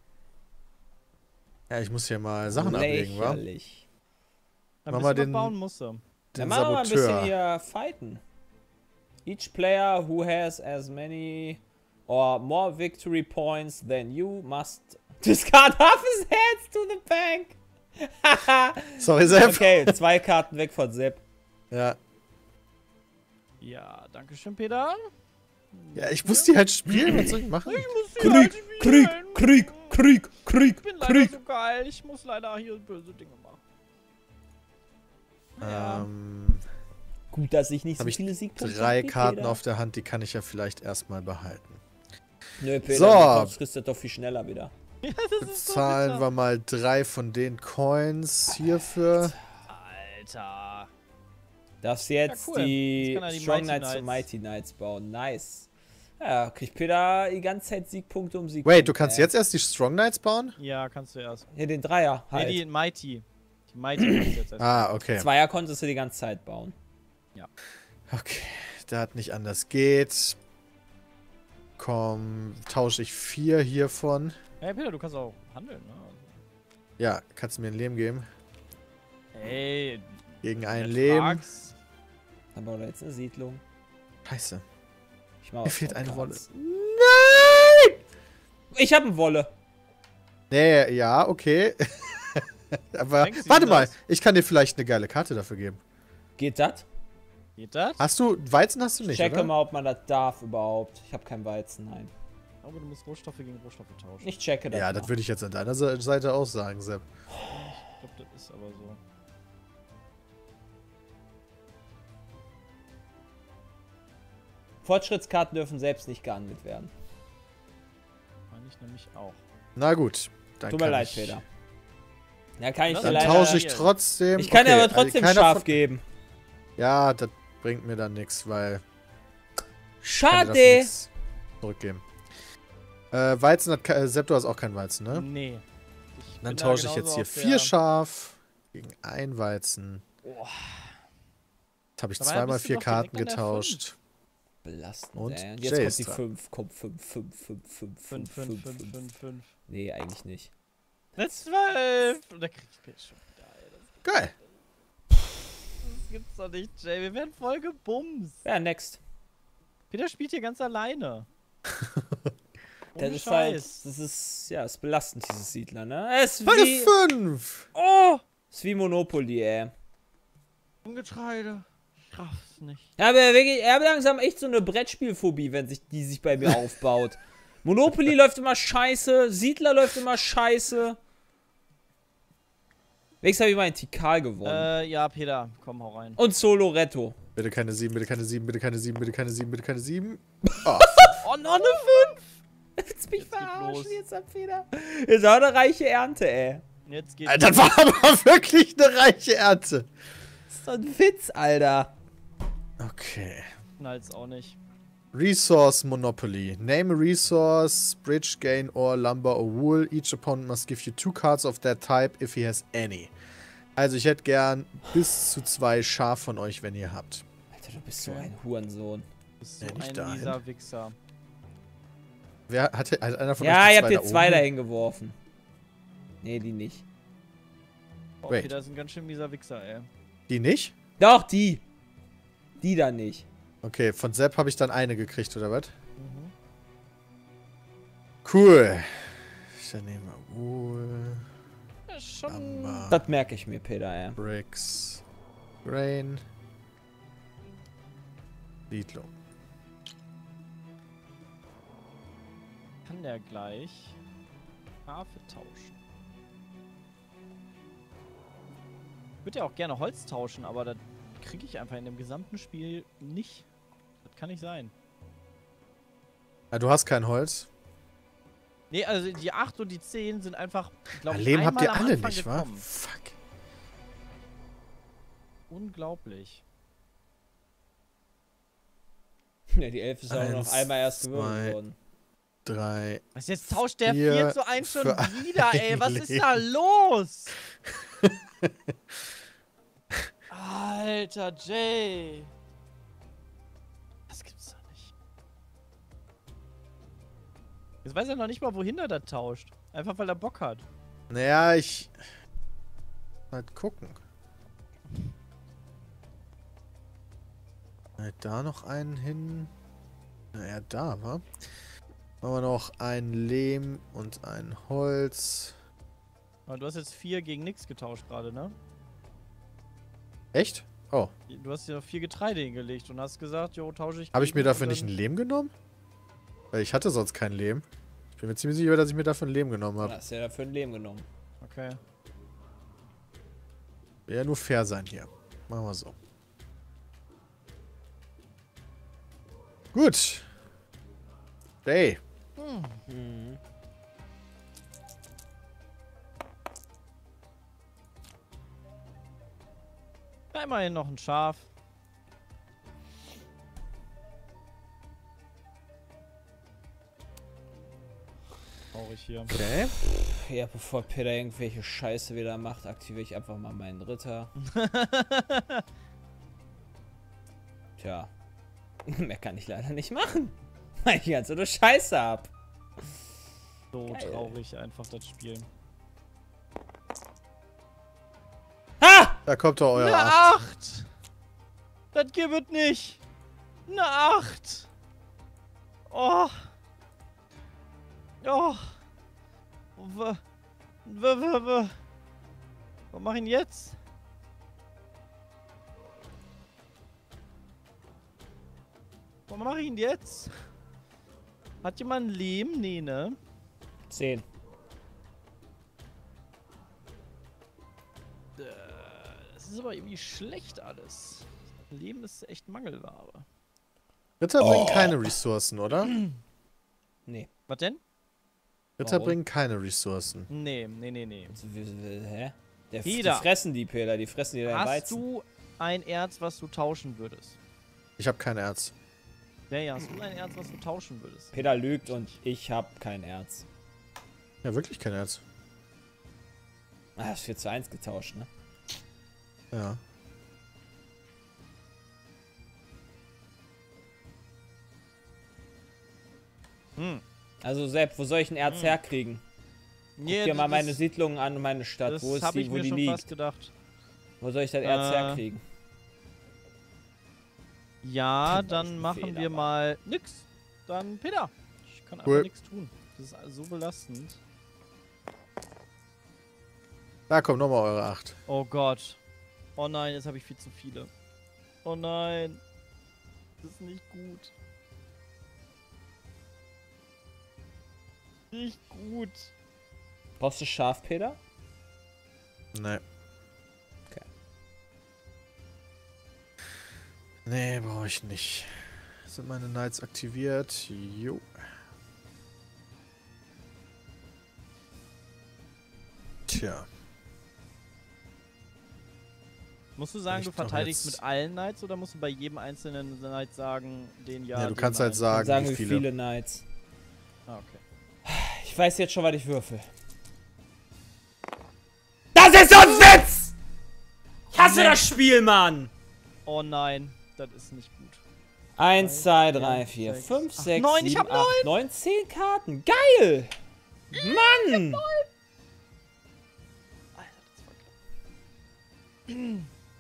S2: Ja, ich muss hier mal Sachen ablegen, wa?
S1: Lächerlich.
S3: Ein
S2: Mach
S3: bisschen
S2: mal
S3: was
S2: den-
S3: bauen musste.
S1: Dann
S2: Den
S1: machen wir mal ein bisschen
S2: Saboteur.
S1: hier fighten. Each player who has as many or more victory points than you must discard half his heads to the bank.
S2: Sorry, Sepp.
S1: Okay, 2 Karten weg von Sepp.
S2: Ja.
S3: Ja, danke schön, Peter.
S2: Ja, ich muss die halt spielen. Was soll ich machen?
S1: Krieg, Krieg, Krieg, Krieg, Krieg,
S3: Ich bin leider
S1: Krieg.
S3: so geil. Ich muss leider hier böse Dinge machen. Ja.
S1: Gut, dass ich nicht so
S2: Habe ich
S1: viele Siegpunkte
S2: 3
S1: hab wie
S2: Karten
S1: Peter.
S2: auf der Hand, die kann ich ja vielleicht erstmal behalten.
S1: Nö, Peter,
S2: So.
S1: du kriegst das doch viel schneller wieder.
S3: Ja, das ist so
S2: Zahlen
S3: bitter.
S2: wir mal 3 von den Coins hierfür.
S3: Alter.
S1: Darfst jetzt
S3: Ja, cool.
S1: die
S3: Jetzt kann er die
S1: Strong
S3: Mighty
S1: Knights und
S3: Knights.
S1: Mighty Knights bauen. Nice. Ja, kriegt Peter die ganze Zeit Siegpunkte um Siegpunkte.
S2: Wait, du kannst jetzt erst die Strong Knights bauen?
S3: Ja, kannst du erst.
S1: Hier den Dreier halt.
S3: Nee, die Mighty. Die Mighty kannst du jetzt erst.
S2: Ah, okay.
S1: Zweier konntest du die ganze Zeit bauen.
S2: Okay, da hat nicht anders geht. Komm, tausche ich 4 hiervon.
S3: Hey, Peter, du kannst auch handeln, ne?
S2: Ja, kannst du mir ein Leben geben?
S3: Ey,
S2: Gegen ein
S3: wenn du
S2: Leben.
S3: fragst.
S1: Dann bauen wir jetzt eine Siedlung.
S2: Scheiße.
S1: Ich mach
S2: Mir
S1: was
S2: fehlt
S1: von
S2: eine
S1: Cards.
S2: Wolle. Nein!
S1: Ich hab eine Wolle.
S2: Nee, ja, okay. Aber
S3: Denkst du
S2: warte
S3: ihm
S2: mal,
S3: das?
S2: ich kann dir vielleicht eine geile Karte dafür geben.
S1: Geht das?
S3: Geht das?
S2: Hast du, Weizen hast du nicht,
S1: Checke
S2: oder?
S1: mal, ob man das darf überhaupt. Ich habe kein Weizen, nein.
S3: Aber du musst Rohstoffe gegen Rohstoffe tauschen.
S1: Ich checke das
S2: Ja,
S1: mal.
S2: das würde ich jetzt an deiner Seite auch sagen, Sepp.
S3: Ich glaube, das ist aber so.
S1: Fortschrittskarten dürfen selbst nicht gehandelt werden.
S3: Meine ich nämlich auch.
S2: Na gut. Dann
S1: Tut mir
S2: kann
S1: leid,
S2: ich,
S1: Peter. Ja, kann ich dir
S2: Dann
S1: leider...
S2: tausche ich
S3: hier.
S2: trotzdem.
S1: Ich kann dir
S2: Okay,
S1: aber trotzdem
S2: keiner
S1: Schaf
S2: von-
S1: geben.
S2: Ja, das bringt mir dann nichts, weil. Ich kann dir dafür
S1: Schade.
S2: nichts zurückgeben. Weizen hat. Sepp, du hast auch kein Weizen, ne?
S3: Nee.
S2: Dann
S3: bin da
S2: tausche ich
S3: genauso
S2: jetzt hier
S3: auf
S2: 4 Schaf gegen ein Weizen.
S3: Oh.
S2: Jetzt habe ich
S3: Dabei
S2: zweimal
S3: bist du
S2: 4
S3: doch
S2: Karten
S3: direkt an der
S2: getauscht.
S1: Belastend,
S2: Und
S1: ey. Und
S2: Jay
S1: jetzt kommt
S2: ist
S1: die
S2: dran.
S1: 5. Komm, 5, 5, 5, 5, 5, 5, 5, 5.
S3: 5.
S1: Nee, eigentlich nicht.
S3: Let's 12! Und da krieg ich mir schon wieder, ey.
S2: Geil.
S3: Das gibt's doch nicht, Jay. Wir werden voll gebumst.
S1: Ja, next.
S3: Peter spielt hier ganz alleine.
S1: Das ist halt, das ist belastend, dieses Siedler, ne? Es ist
S2: Meine
S1: wie,
S2: 5!
S3: Oh!
S1: ist wie Monopoly, ey.
S3: Getreide. Ich raff's nicht.
S1: Ja, aber wirklich, ich habe langsam echt so eine Brettspielphobie, wenn die sich bei mir aufbaut. Monopoly läuft immer scheiße, Siedler läuft immer scheiße. Wenigstens habe ich mal einen Tikal gewonnen.
S3: Ja, Peter, komm, hau rein.
S1: Und Soloretto.
S2: Bitte keine 7, bitte keine 7, bitte keine 7, bitte keine 7, bitte keine 7. Oh,
S3: Oh, noch eine 5!
S1: Willst mich
S3: Jetzt geht
S1: verarschen
S3: los.
S1: jetzt am Feder? Ist auch eine reiche Ernte, ey.
S3: Jetzt geht's.
S2: das war aber wirklich eine reiche Ernte.
S1: Das ist doch ein Witz, Alter.
S2: Okay.
S3: Knallt's auch nicht.
S2: Resource Monopoly. Name a resource, bridge, gain, ore, lumber or wool. Each opponent must give you 2 cards of that type if he has any. Also ich hätte gern bis zu 2 Schaf von euch, wenn ihr habt.
S1: Alter, du bist so ein Hurensohn.
S3: Du bist so
S2: Ja, nicht
S3: ein
S2: dahin.
S3: mieser Wichser.
S2: Wer hat einer von euch
S1: Ja,
S2: die
S1: ihr habt
S2: da
S1: jetzt 2
S2: oben?
S1: dahin geworfen. Nee, die nicht.
S3: Oh,
S2: Wait.
S3: Peter ist ein ganz schön mieser Wichser, ey.
S2: Die nicht?
S1: Doch, die. Die da nicht.
S2: Okay, von Sepp habe ich dann eine gekriegt, oder was?
S3: Mhm.
S2: Cool. Dann nehmen wir Wool,
S3: Ja, schon.
S2: Lumber,
S1: Das merke ich mir, Peter, ey.
S2: Bricks, Grain, Siedlung.
S3: Kann der gleich Schafe tauschen? Ich würde ja auch gerne Holz tauschen, aber das kriege ich einfach in dem gesamten Spiel nicht. Das kann nicht sein.
S2: Ah, du hast kein Holz?
S3: Nee, also die 8 und die 10 sind einfach, glaube ich,
S2: Leben habt
S3: einmal
S2: ihr
S3: am
S2: alle
S3: Anfang
S2: nicht, wa?
S3: gekommen.
S2: Fuck.
S3: Unglaublich.
S1: Ja, die 11 ist auch noch
S2: 1,
S1: einmal erst
S2: 2.
S1: gewürfelt worden.
S2: 3.
S3: Was, jetzt tauscht der
S2: 4
S3: 4 zu 1 schon
S2: für
S3: wieder, ey.
S2: ein
S3: Was ist
S2: Leben.
S3: da los? Alter, Jay. Das gibt's doch nicht. Jetzt weiß er noch nicht mal, wohin er das tauscht. Einfach, weil er Bock hat.
S2: Naja, ich... Mal gucken. Da noch einen hin. Naja, da, wa? Machen wir noch ein Lehm und ein Holz.
S3: Aber du hast jetzt 4 gegen nix getauscht gerade, ne?
S2: Echt? Oh.
S3: Du hast ja 4 Getreide hingelegt und hast gesagt, jo, tausche ich.
S2: Habe ich mir
S3: gegen
S2: dafür
S3: und
S2: nicht ein
S3: dann-
S2: Lehm genommen? Weil ich hatte sonst kein Lehm. Ich bin mir ziemlich sicher, dass ich mir dafür ein Lehm genommen habe.
S1: Hast du ja dafür ein Leben genommen.
S3: Okay.
S2: Will ja nur fair sein hier. Machen wir so. Gut. Hey.
S1: Mhm.
S3: Na, immerhin noch ein Schaf. Traurig hier.
S2: Okay.
S1: Ja, bevor Peter irgendwelche Scheiße wieder macht, aktiviere ich einfach mal meinen Ritter. Tja. Mehr kann ich leider nicht machen. Weil ich ganz so eine Scheiße hab.
S3: So
S1: Geil.
S3: traurig einfach das Spiel.
S1: Ha!
S2: Da kommt doch euer
S3: Eine
S2: 8.
S3: 8! Das gibt nicht! Eine 8! Oh! Oh! Was mach ich denn jetzt? Was mach ich denn jetzt? Hat jemand ein Lehm? Nee, ne?
S1: 10.
S3: Das ist aber irgendwie schlecht alles. Leben ist echt Mangelware.
S2: Ritter bringen keine Ressourcen, oder?
S1: Nee.
S3: Was denn?
S2: Ritter
S1: Warum?
S2: bringen keine Ressourcen.
S3: Nee.
S1: Hä? Die
S3: Peter.
S1: fressen die, Peter. Die fressen die deinen
S3: Hast
S1: Weizen.
S3: du ein Erz, was du tauschen würdest?
S2: Ich habe kein Erz.
S3: Ja, hast du ein Erz, was du tauschen würdest?
S1: Peter lügt und ich hab kein Erz.
S2: Ja, wirklich kein Erz.
S1: Ah, das ist 4:1 getauscht, ne?
S2: Ja.
S1: Also Sepp, wo soll ich ein Erz herkriegen? Guck dir mal meine Siedlungen an und meine Stadt.
S3: Das
S1: Wo ist
S3: habe
S1: die,
S3: ich
S1: wo
S3: mir
S1: die
S3: schon
S1: liegt?
S3: fast gedacht.
S1: Wo soll ich das Erz herkriegen?
S3: Ja,
S1: Das war echt
S3: dann
S1: ein
S3: machen
S1: Fehler,
S3: wir
S1: Mann.
S3: mal nix. Dann Peter. Ich kann
S2: Cool.
S3: einfach nichts tun. Das ist so belastend.
S2: Da kommt nochmal eure 8.
S3: Oh Gott. Oh nein, jetzt habe ich viel zu viele. Oh nein. Das ist nicht gut. Nicht gut.
S1: Brauchst du Schafpeter?
S2: Nee.
S1: Okay.
S2: Nee, brauche ich nicht. Sind meine Knights aktiviert? Jo. Tja.
S3: Musst du sagen,
S2: Ich
S3: du
S2: doch
S3: verteidigst
S2: jetzt-
S3: mit allen Knights oder musst du bei jedem einzelnen Knight sagen, den ja.
S2: Ja, du
S3: den
S2: kannst halt
S3: nein?
S2: sagen,
S1: Sagen
S2: wie
S1: wir
S2: viele.
S1: viele Knights.
S3: Ah, okay.
S1: Ich weiß jetzt schon, was ich würfel. Das ist so ein Witz! Ich hasse das Spiel, Mann!
S3: Oh nein, das ist nicht gut.
S1: 1, 2, 3,
S3: vier,
S1: 4,
S3: sechs,
S1: 5,
S3: acht,
S1: 6,
S3: neun, ich
S1: 7,
S3: hab
S1: 8, 9, 10 Karten. Geil! Mann!
S3: Alter, das war klar.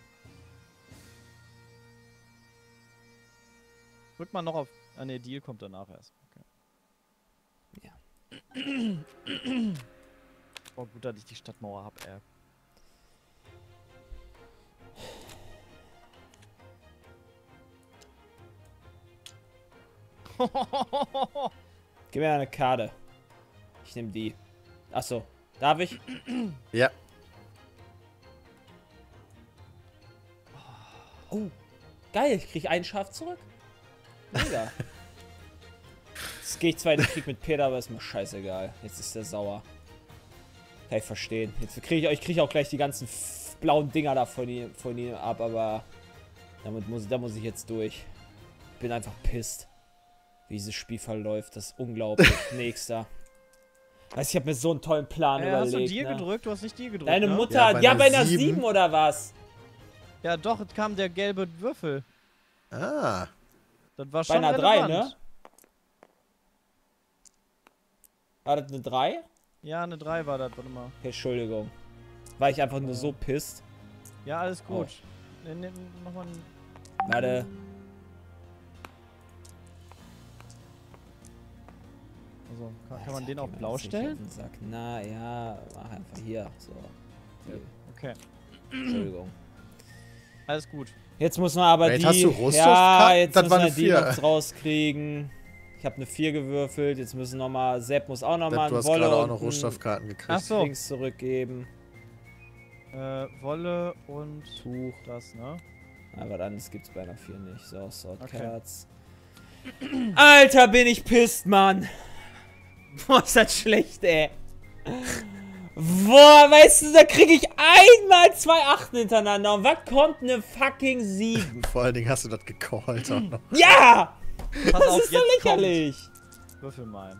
S3: Drück mal noch auf. Ah ne, Deal kommt danach erst. Okay.
S1: Ja.
S3: Oh, gut, dass ich die Stadtmauer hab, ey.
S1: Gib mir eine Karte. Ich nehme die. Achso. Darf ich?
S2: Ja.
S1: Oh. Geil, ich krieg ein Schaf zurück. Mega. Jetzt gehe ich zwar in den Krieg mit Peter, aber ist mir scheißegal. Jetzt ist der sauer. Kann ich verstehen. Jetzt krieg ich auch gleich die ganzen blauen Dinger da von ihm ab, aber da muss ich jetzt durch. Ich bin einfach pisst, wie dieses Spiel verläuft. Das ist unglaublich. Nächster. Weißt du, ich habe mir so einen tollen Plan überlegt.
S3: Hast du Deal
S1: Ne?
S3: gedrückt? Du hast nicht Deal gedrückt,
S1: Deine
S3: ne?
S1: Mutter,
S2: Ja,
S1: bei einer
S2: 7
S1: 7 oder was?
S3: Ja, doch, es kam der gelbe Würfel.
S2: Ah.
S3: Das war
S1: Bei
S3: schon
S1: einer 3,
S3: relevant.
S1: ne? War das eine 3?
S3: Ja, eine 3 war das, warte mal.
S1: Okay, Entschuldigung. War ich einfach nur so pisst.
S3: Ja, alles gut. Nimm nochmal ein...
S1: Warte.
S3: Also, kann man
S1: Alter,
S3: den auf
S1: geh mir
S3: blau
S1: jetzt nicht auf
S3: stellen?
S1: den Sack. Na ja, mach einfach hier. So. Hier.
S3: Okay,
S1: Entschuldigung.
S3: alles gut.
S1: Jetzt muss man aber
S2: Wait,
S1: die...
S2: hast du Rohstoff
S1: ja,
S2: gehabt?
S1: jetzt
S2: Das
S1: müssen
S2: war
S1: wir
S2: eine
S1: die
S2: 4.
S1: noch rauskriegen. Ich habe eine 4 gewürfelt. Jetzt müssen nochmal... Sepp muss auch nochmal
S2: Du
S1: einen
S2: hast gerade
S1: Wolle
S2: auch
S1: und
S2: noch
S1: einen
S2: Rohstoffkarten gekriegt.
S3: Ach so.
S1: Dings zurückgeben.
S3: Wolle und
S1: Tuch.
S3: das, ne?
S1: Aber anderes gibt's bei einer 4 nicht. So, Sword
S3: Okay.
S1: Cards. Alter, bin ich pisst, Mann. Boah, ist das schlecht, ey. Boah, weißt du, da kriege ich einmal 2 Achten hintereinander. Und was kommt? Eine fucking 7.
S2: Vor allen Dingen hast du das gecallt auch noch.
S1: Ja!
S3: Pass
S1: Das
S3: auf,
S1: ist doch
S3: jetzt
S1: lächerlich.
S3: kommt. Würfel mal.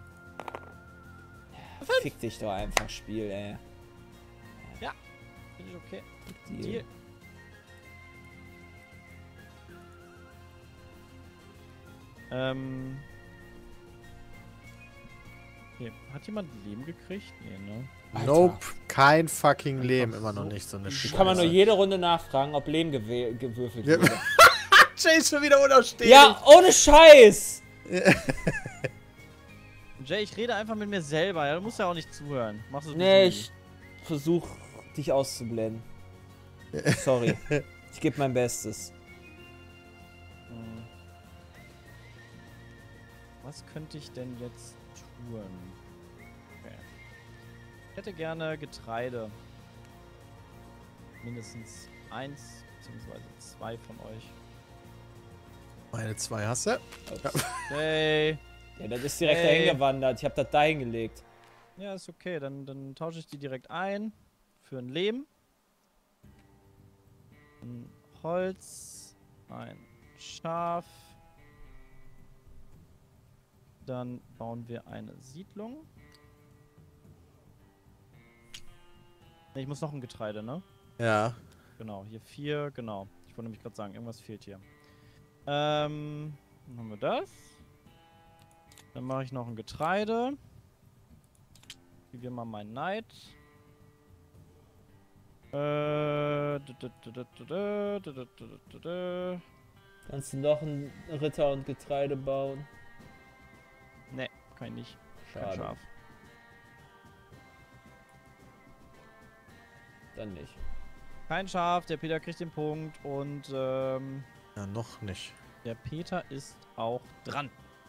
S1: Fick dich doch einfach, Spiel, ey.
S3: Finde ich okay.
S1: Deal.
S3: Deal. Okay. Hat jemand Leben gekriegt? Nee, ne?
S1: Alter.
S2: Nope. Kein fucking Leben.
S3: Einfach
S2: Immer noch
S3: so
S2: nicht so eine
S3: easy.
S2: Scheiße.
S1: Kann man nur jede Runde nachfragen, ob Leben gewürfelt
S2: Ja.
S1: wurde.
S2: Jay ist schon wieder unausstehlich.
S1: Ja, ohne Scheiß!
S3: Jay, ich rede einfach mit mir selber. Ja, du musst ja auch nicht zuhören. Machst du
S1: Nee,
S3: sowieso
S1: ich versuch dich auszublenden. Sorry. Ich gebe mein Bestes.
S3: nie. Was könnte ich denn jetzt tun? Okay. Ich hätte gerne Getreide. Mindestens 1 bzw. 2 von euch.
S2: Meine 2 hast du?
S3: Hey.
S1: Ja, das ist direkt
S3: Hey.
S1: dahin gewandert. Ich habe das da hingelegt.
S3: Ja, ist okay. Dann tausche ich die direkt ein. Für ein Lehm. Ein Holz. Ein Schaf. Dann bauen wir eine Siedlung. Ne, ich muss noch ein Getreide, ne?
S2: Ja.
S3: Genau, hier 4, genau. Ich wollte nämlich gerade sagen, irgendwas fehlt hier. Dann haben wir das. Dann mache ich noch ein Getreide. Gib wir mal meinen Knight.
S1: Kannst du noch einen Ritter und Getreide bauen?
S3: Ne, kann ich nicht. Kein
S1: Schade.
S3: Schaf.
S1: Dann nicht.
S3: Kein Schaf, der Peter kriegt den Punkt und
S2: Ja, noch nicht.
S3: der Peter ist auch dran.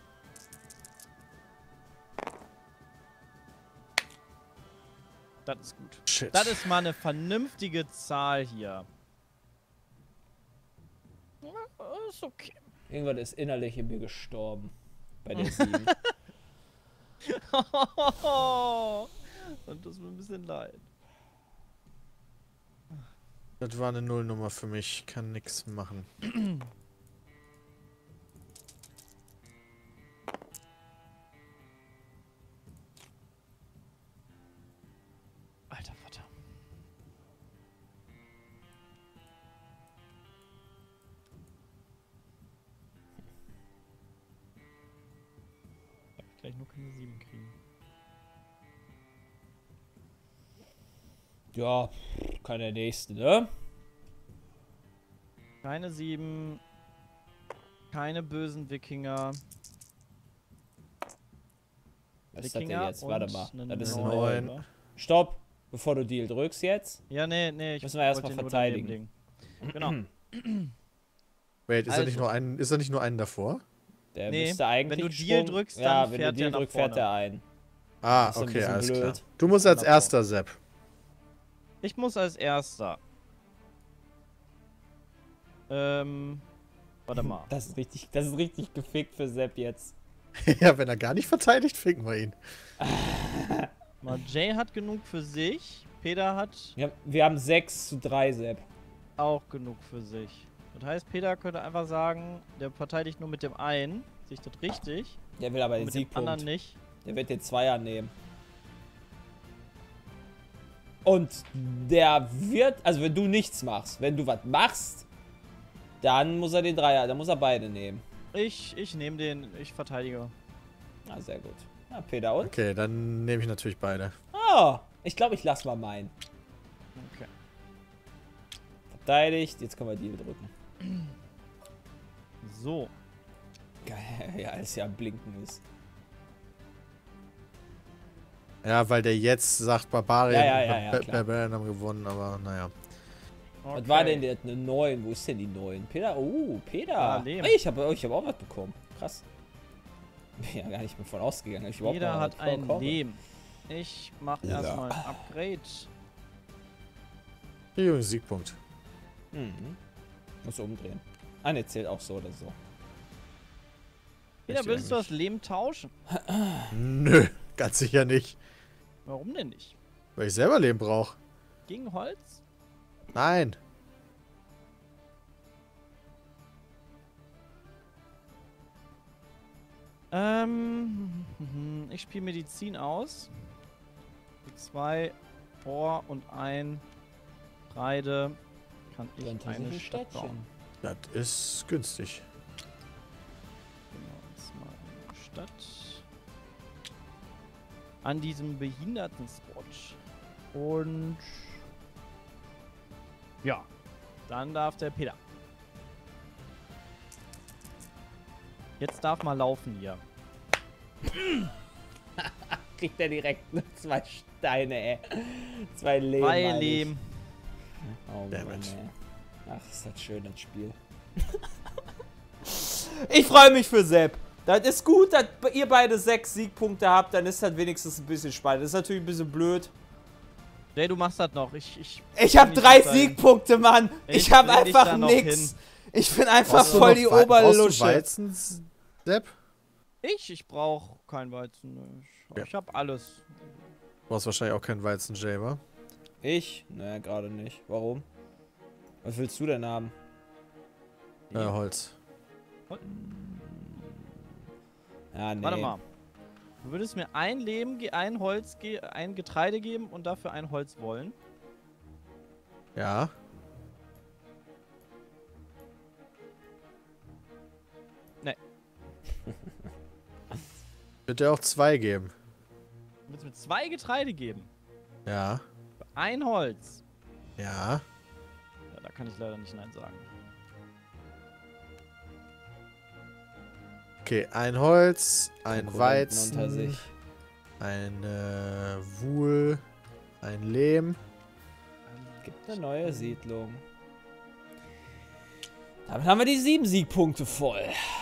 S3: Das ist gut.
S2: Shit.
S3: Das ist mal eine vernünftige Zahl hier. Ja, ist okay.
S1: Irgendwas ist innerlich in mir gestorben. Bei der 7.
S3: Und das mir ein bisschen leid.
S2: Das war eine Nullnummer für mich. Ich kann nichts machen.
S3: Alter Vater. Darf ich gleich nur keine 7 kriegen.
S1: Ja, kann der nächste, ne?
S3: Keine 7. Keine bösen Wikinger.
S1: Was ist das denn jetzt?
S3: und
S1: Warte mal.
S3: eine
S1: Das ist ein
S2: 9.
S1: 9. Stopp! Bevor du Deal drückst jetzt.
S3: Ja, nee, ich
S1: Müssen wir erstmal
S3: wollte nur
S1: verteidigen.
S3: daneben legen. Genau.
S2: Wait, ist da
S3: Also.
S2: nicht nur ein, ist da nicht nur einen davor?
S1: Der
S3: Nee,
S1: müsste eigentlich.
S3: wenn du Deal
S1: Sprung-
S3: drückst,
S1: ja,
S3: dann
S1: wenn
S3: fährt
S1: du
S3: der
S1: Deal
S3: nach
S1: drückst, fährt
S3: vorne.
S1: der ein.
S2: Ah,
S1: Das ist ein
S2: okay,
S1: bisschen
S2: alles
S1: blöd.
S2: klar. Du musst als
S3: Wunderbar.
S2: erster, Sepp.
S3: Ich muss als erster. Warte mal.
S1: Das ist richtig gefickt für Sepp jetzt.
S2: Ja, wenn er gar nicht verteidigt, ficken wir ihn.
S3: Mal Jay hat genug für sich. Peter hat
S1: Ja, wir haben 6:3, Sepp.
S3: auch genug für sich. Das heißt, Peter könnte einfach sagen, der verteidigt nur mit dem einen. Sehe ich das richtig?
S1: Der will aber
S3: Und
S1: den
S3: mit dem anderen
S1: Siegpunkt.
S3: nicht.
S1: Der wird den Zweier nehmen. Und der wird, also wenn du nichts machst, wenn du was machst, dann muss er den Dreier, dann muss er beide nehmen.
S3: Ich nehme den, ich verteidige.
S1: Ah, sehr gut. Ja, Peter und?
S2: Okay, dann nehme ich natürlich beide.
S1: Ah, ich glaube, ich lasse mal meinen.
S3: Okay.
S1: Verteidigt, jetzt können wir Deal drücken.
S3: So.
S1: Geil, ja, alles ja am Blinken ist.
S2: Ja, weil der jetzt sagt, Barbarien
S1: Ja,
S2: und
S1: klar.
S2: Barbarian haben gewonnen, aber naja.
S3: Okay.
S1: Was war denn der eine 9? Wo ist denn die 9? Peter? Oh, Peter.
S3: Ja, Leben.
S1: Hey, ich hab auch was bekommen. Krass. Bin ja gar nicht mehr von ausgegangen. Ich überhaupt
S3: Jeder
S1: noch
S3: hat
S1: was
S3: ein
S1: bekomme.
S3: Leben. Ich mache
S2: Ja.
S3: erstmal ein Upgrade.
S2: Hier, Junge, Siegpunkt.
S1: Mhm. Muss umdrehen. Ah, ne, zählt auch so oder so.
S3: Peter,
S2: Echt
S3: willst du das
S2: eigentlich?
S3: Leben tauschen?
S2: Nö, ganz sicher nicht.
S3: Warum denn nicht?
S2: Weil ich selber Leben brauche.
S3: Gegen Holz?
S2: Nein.
S3: Ich spiele Medizin aus. 2 Vor und ein Breide kann ich
S1: Dann
S3: eine
S1: ein
S3: Stadt
S1: Städtchen.
S3: bauen.
S2: Das ist günstig.
S3: Genau, jetzt mal eine Stadt. An diesem Behindertenspot. Und ja, dann darf der Peter. Jetzt darf mal laufen hier.
S1: Kriegt er direkt 2 Steine, ey. 2 Leben.
S3: 2
S1: meine ich.
S3: Leben.
S1: Oh
S2: Damn
S1: Mann,
S2: it.
S1: ey. Ach, ist das schön, das Spiel. Ich freue mich für Sepp. Das ist gut, dass ihr beide 6 Siegpunkte habt, dann ist das wenigstens ein bisschen spannend. Das ist natürlich ein bisschen blöd.
S3: Nee, du machst das noch. Ich
S1: Ich habe
S3: bring dich
S1: 3
S3: da hin.
S1: Siegpunkte, Mann. Ich
S3: Ich
S1: habe
S3: bring dich
S1: einfach
S3: da noch
S1: nix.
S3: hin.
S1: Ich bin einfach
S2: Brauchst du
S1: voll
S2: noch
S1: die
S2: Brauchst du
S1: Oberlusche.
S2: Weizen, Sepp?
S3: Ich brauche kein Weizen.
S2: Ja.
S3: Ich habe alles.
S2: Du brauchst wahrscheinlich auch keinen Weizen, Jay, wa?
S1: Ich? Naja, gerade nicht. Warum? Was willst du denn haben?
S2: Holz.
S1: Ja, nee.
S3: Warte mal. Du würdest mir ein Leben, ein Holz, ein Getreide geben und dafür ein Holz wollen?
S2: Ja.
S3: Nee.
S2: Wird dir auch 2 geben.
S3: Du würdest mir 2 Getreide geben.
S2: Ja.
S3: Für ein Holz.
S2: Ja.
S3: Ja, da kann ich leider nicht Nein sagen.
S2: Okay, ein Holz, ein
S1: Konkurrenten
S2: Weizen.
S1: unter sich.
S2: eine Wool, ein Lehm.
S1: Gibt eine neue Siedlung. Damit haben wir die 7 Siegpunkte voll.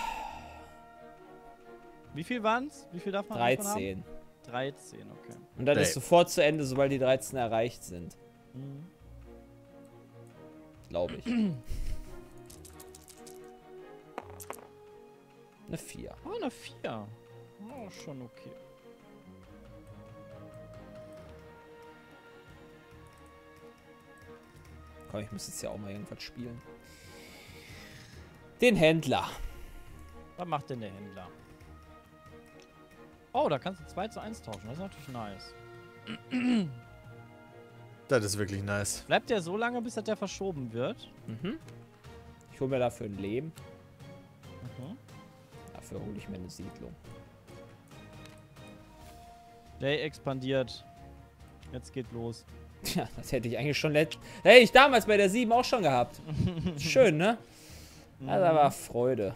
S3: Wie viel waren's? Wie viel darf man
S1: 13.
S3: haben? 13, okay.
S1: Und dann ist sofort zu Ende, sobald die 13 erreicht sind.
S3: Mhm.
S1: Glaube ich. Eine 4.
S3: Oh, eine 4. Oh, schon okay.
S1: Komm, ich muss jetzt ja auch mal irgendwas spielen. Den Händler.
S3: Was macht denn der Händler? Oh, da kannst du 2 zu 1 tauschen. Das ist natürlich nice.
S2: Das ist wirklich nice.
S3: Bleibt der so lange, bis der verschoben wird?
S1: Mhm. Ich hole mir dafür ein Leben.
S3: Mhm.
S1: Dafür hole ich mir eine Siedlung.
S3: Jay expandiert. Jetzt geht los.
S1: Ja, das hätte ich eigentlich schon hätte ich damals bei der 7 auch schon gehabt. Schön, ne? Das war Freude.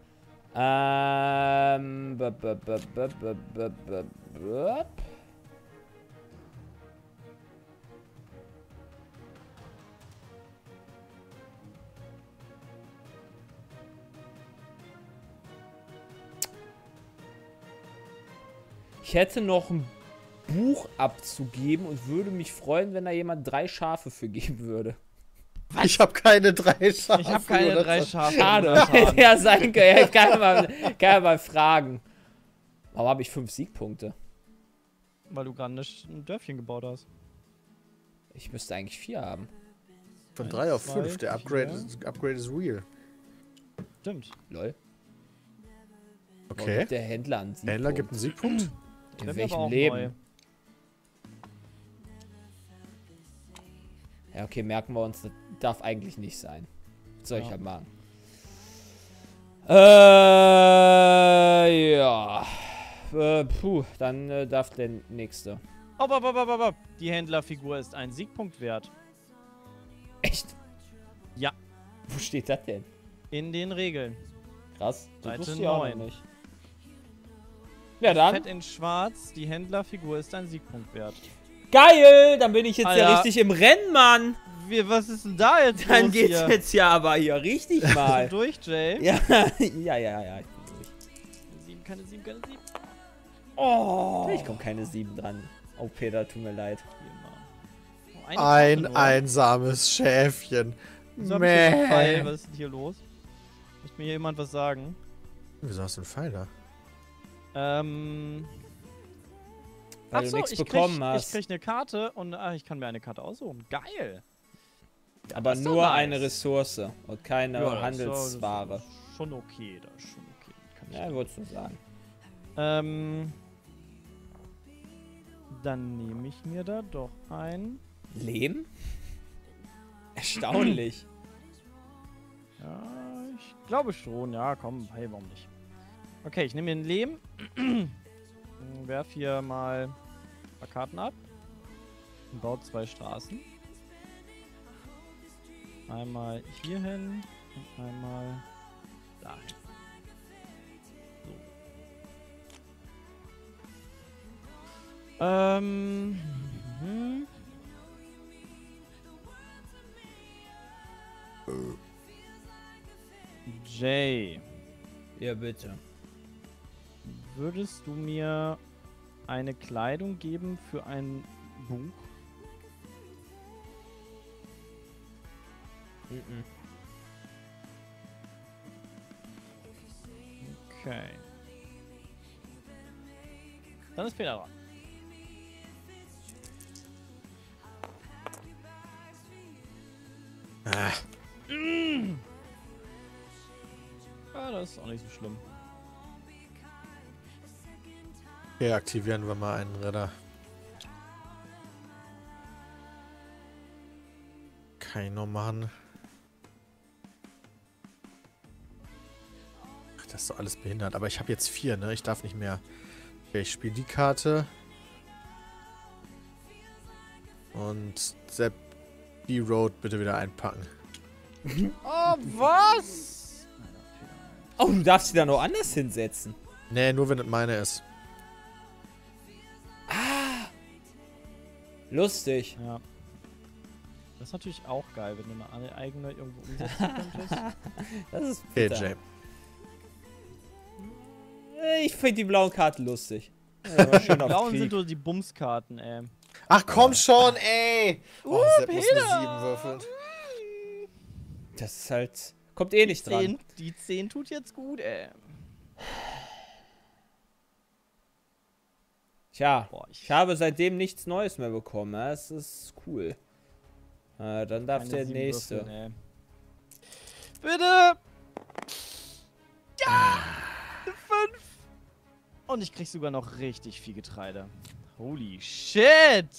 S1: Ich hätte noch ein Buch abzugeben und würde mich freuen, wenn da jemand 3 Schafe für geben würde.
S2: Ich habe keine 3 Schafe.
S3: Ich habe keine 3 Schafe.
S1: Schade. Hätte ja sein können. Kann ja mal fragen. Warum habe ich 5 Siegpunkte?
S3: Weil du gerade ein Dörfchen gebaut hast.
S1: Ich müsste eigentlich 4 haben.
S2: Von 3 auf 5.
S3: 2,
S2: Der Upgrade ist real.
S3: Stimmt.
S1: Lol. Warum
S2: Okay.
S1: gibt der Händler einen Siegpunkt?
S2: Der Händler gibt einen Siegpunkt.
S3: Das wär
S1: In
S3: mir aber
S1: welchem
S3: auch
S1: Leben?
S3: neu.
S1: Ja, okay, merken wir uns, das darf eigentlich nicht sein. Was soll ich
S3: Ja.
S1: halt machen? Ja. Dann darf der nächste.
S3: Oh. Die Händlerfigur ist ein Siegpunkt wert.
S1: Echt?
S3: Ja.
S1: Wo steht das denn?
S3: In den Regeln.
S1: Krass. Das
S3: Seite
S1: wusste ich auch noch
S3: 9.
S1: nicht. Ja, dann.
S3: Fett in schwarz, die Händlerfigur ist ein Siegpunkt wert.
S1: Geil! Dann bin ich jetzt ja
S3: Alter.
S1: richtig im Rennen, Mann!
S3: Was ist denn da jetzt
S1: Dann
S3: los
S1: geht's
S3: hier?
S1: jetzt ja aber hier richtig
S3: Bist du
S1: mal.
S3: durch, Jay?
S1: Ja, ich bin durch.
S3: Keine 7.
S1: Oh! Ich komme keine 7 dran. Oh, Peter, tut mir leid.
S3: Oh, eine
S2: Ein
S3: Karte nur.
S2: einsames Schäfchen.
S3: Wieso hab ich hier so einen Pfeil?
S2: Mäh.
S3: Was ist denn hier los? Möchte mir hier jemand was sagen?
S2: Wieso hast du einen Pfeil da?
S1: Weil du nichts bekommen
S3: Ich
S1: hast.
S3: krieg eine Karte und ich kann mir eine Karte aussuchen. Geil!
S1: Aber
S3: das ist doch
S1: nur
S3: nice.
S1: eine Ressource und keine
S3: Ja,
S1: Handelsware.
S3: Das ist schon okay, das ist schon okay. Kann ich
S1: Ja, würdest du sagen.
S3: Dann nehme ich mir da doch ein.
S1: Leben? Erstaunlich.
S3: Ja, ich glaube schon. Ja, komm, hey, warum nicht? Okay, ich nehme mir ein Lehm. Werf hier mal ein paar Karten ab. Und baue 2 Straßen. Einmal hier hin und einmal dahin. So. Jay,
S1: Ja, bitte.
S3: würdest du mir eine Kleidung geben für ein Buch?
S1: Mhm.
S3: Okay. Dann ist Peter dran.
S2: Ah,
S3: Ja, das ist auch nicht so schlimm.
S2: okay, aktivieren wir mal einen Ritter. Kann ich noch machen. Ach, das ist doch alles behindert. Aber ich habe jetzt 4, ne? Ich darf nicht mehr. Okay, ich spiele die Karte. Und Sepp, die Road bitte wieder einpacken.
S3: Oh, was?
S1: Oh, du darfst sie da noch anders hinsetzen.
S2: Nee, nur wenn es meine ist.
S1: Lustig.
S3: Ja. Das ist natürlich auch geil, wenn du eine eigene irgendwo umsetzen könntest.
S1: Das ist
S2: Okay,
S1: bitter.
S2: Jay.
S1: Ich finde die blauen Karten lustig. Ja, schön
S3: Die
S1: auf
S3: blauen
S1: Krieg.
S3: sind so die Bumskarten, ey.
S2: Ach komm schon, ey! Oh, Sepp muss eine 7 würfeln.
S1: Das ist halt... Kommt eh nicht dran.
S3: Die 10 tut jetzt gut, ey.
S1: Tja,
S3: Boah,
S1: ich habe seitdem nichts Neues mehr bekommen. Ja, das ist cool. Dann darf
S3: keine
S1: der
S3: 7
S1: nächste.
S3: Würfeln, ey. Bitte! Ja! 5! Und ich krieg sogar noch richtig viel Getreide. Holy shit!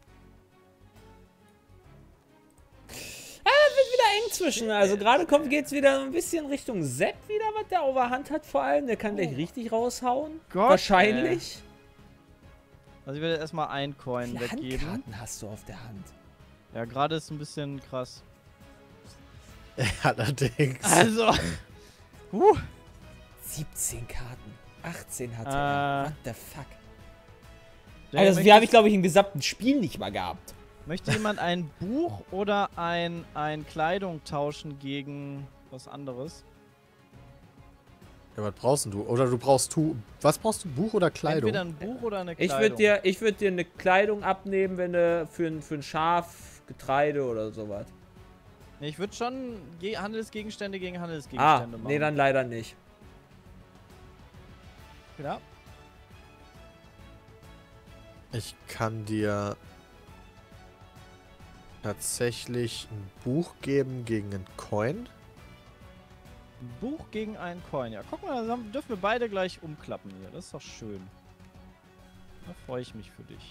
S1: Wieder eng zwischen. Also gerade geht's wieder ein bisschen Richtung Sepp wieder, was der Overhand hat vor allem. Der kann gleich richtig raushauen.
S3: Gott,
S1: Wahrscheinlich.
S3: Also ich werde erstmal ein
S1: Wie
S3: Coin
S1: viele
S3: weggeben.
S1: Handkarten hast du auf der Hand?
S3: Ja, gerade ist ein bisschen krass.
S2: Allerdings.
S3: Also.
S1: 17 Karten. 18 hatte
S3: Äh,
S1: er. What the fuck?
S3: Jay,
S1: Also die habe ich, glaube ich, im gesamten Spiel nicht mal gehabt.
S3: Möchte jemand ein Buch oder ein Kleidung tauschen gegen was anderes?
S2: Ja, was brauchst denn du? Oder du brauchst was brauchst du? Buch oder Kleidung?
S3: Entweder ein Buch oder eine
S1: Ich
S3: Kleidung.
S1: würd dir eine Kleidung abnehmen, wenn du für ein Schaf Getreide oder sowas.
S3: Nee, ich würde schon Handelsgegenstände gegen
S1: Ah,
S3: Handelsgegenstände machen.
S1: nee, dann leider nicht.
S3: Ja.
S2: Ich kann dir tatsächlich ein Buch geben gegen einen Coin.
S3: Ein Buch gegen einen Coin. Ja, guck mal, dann dürfen wir beide gleich umklappen hier. Das ist doch schön. Da freue ich mich für dich.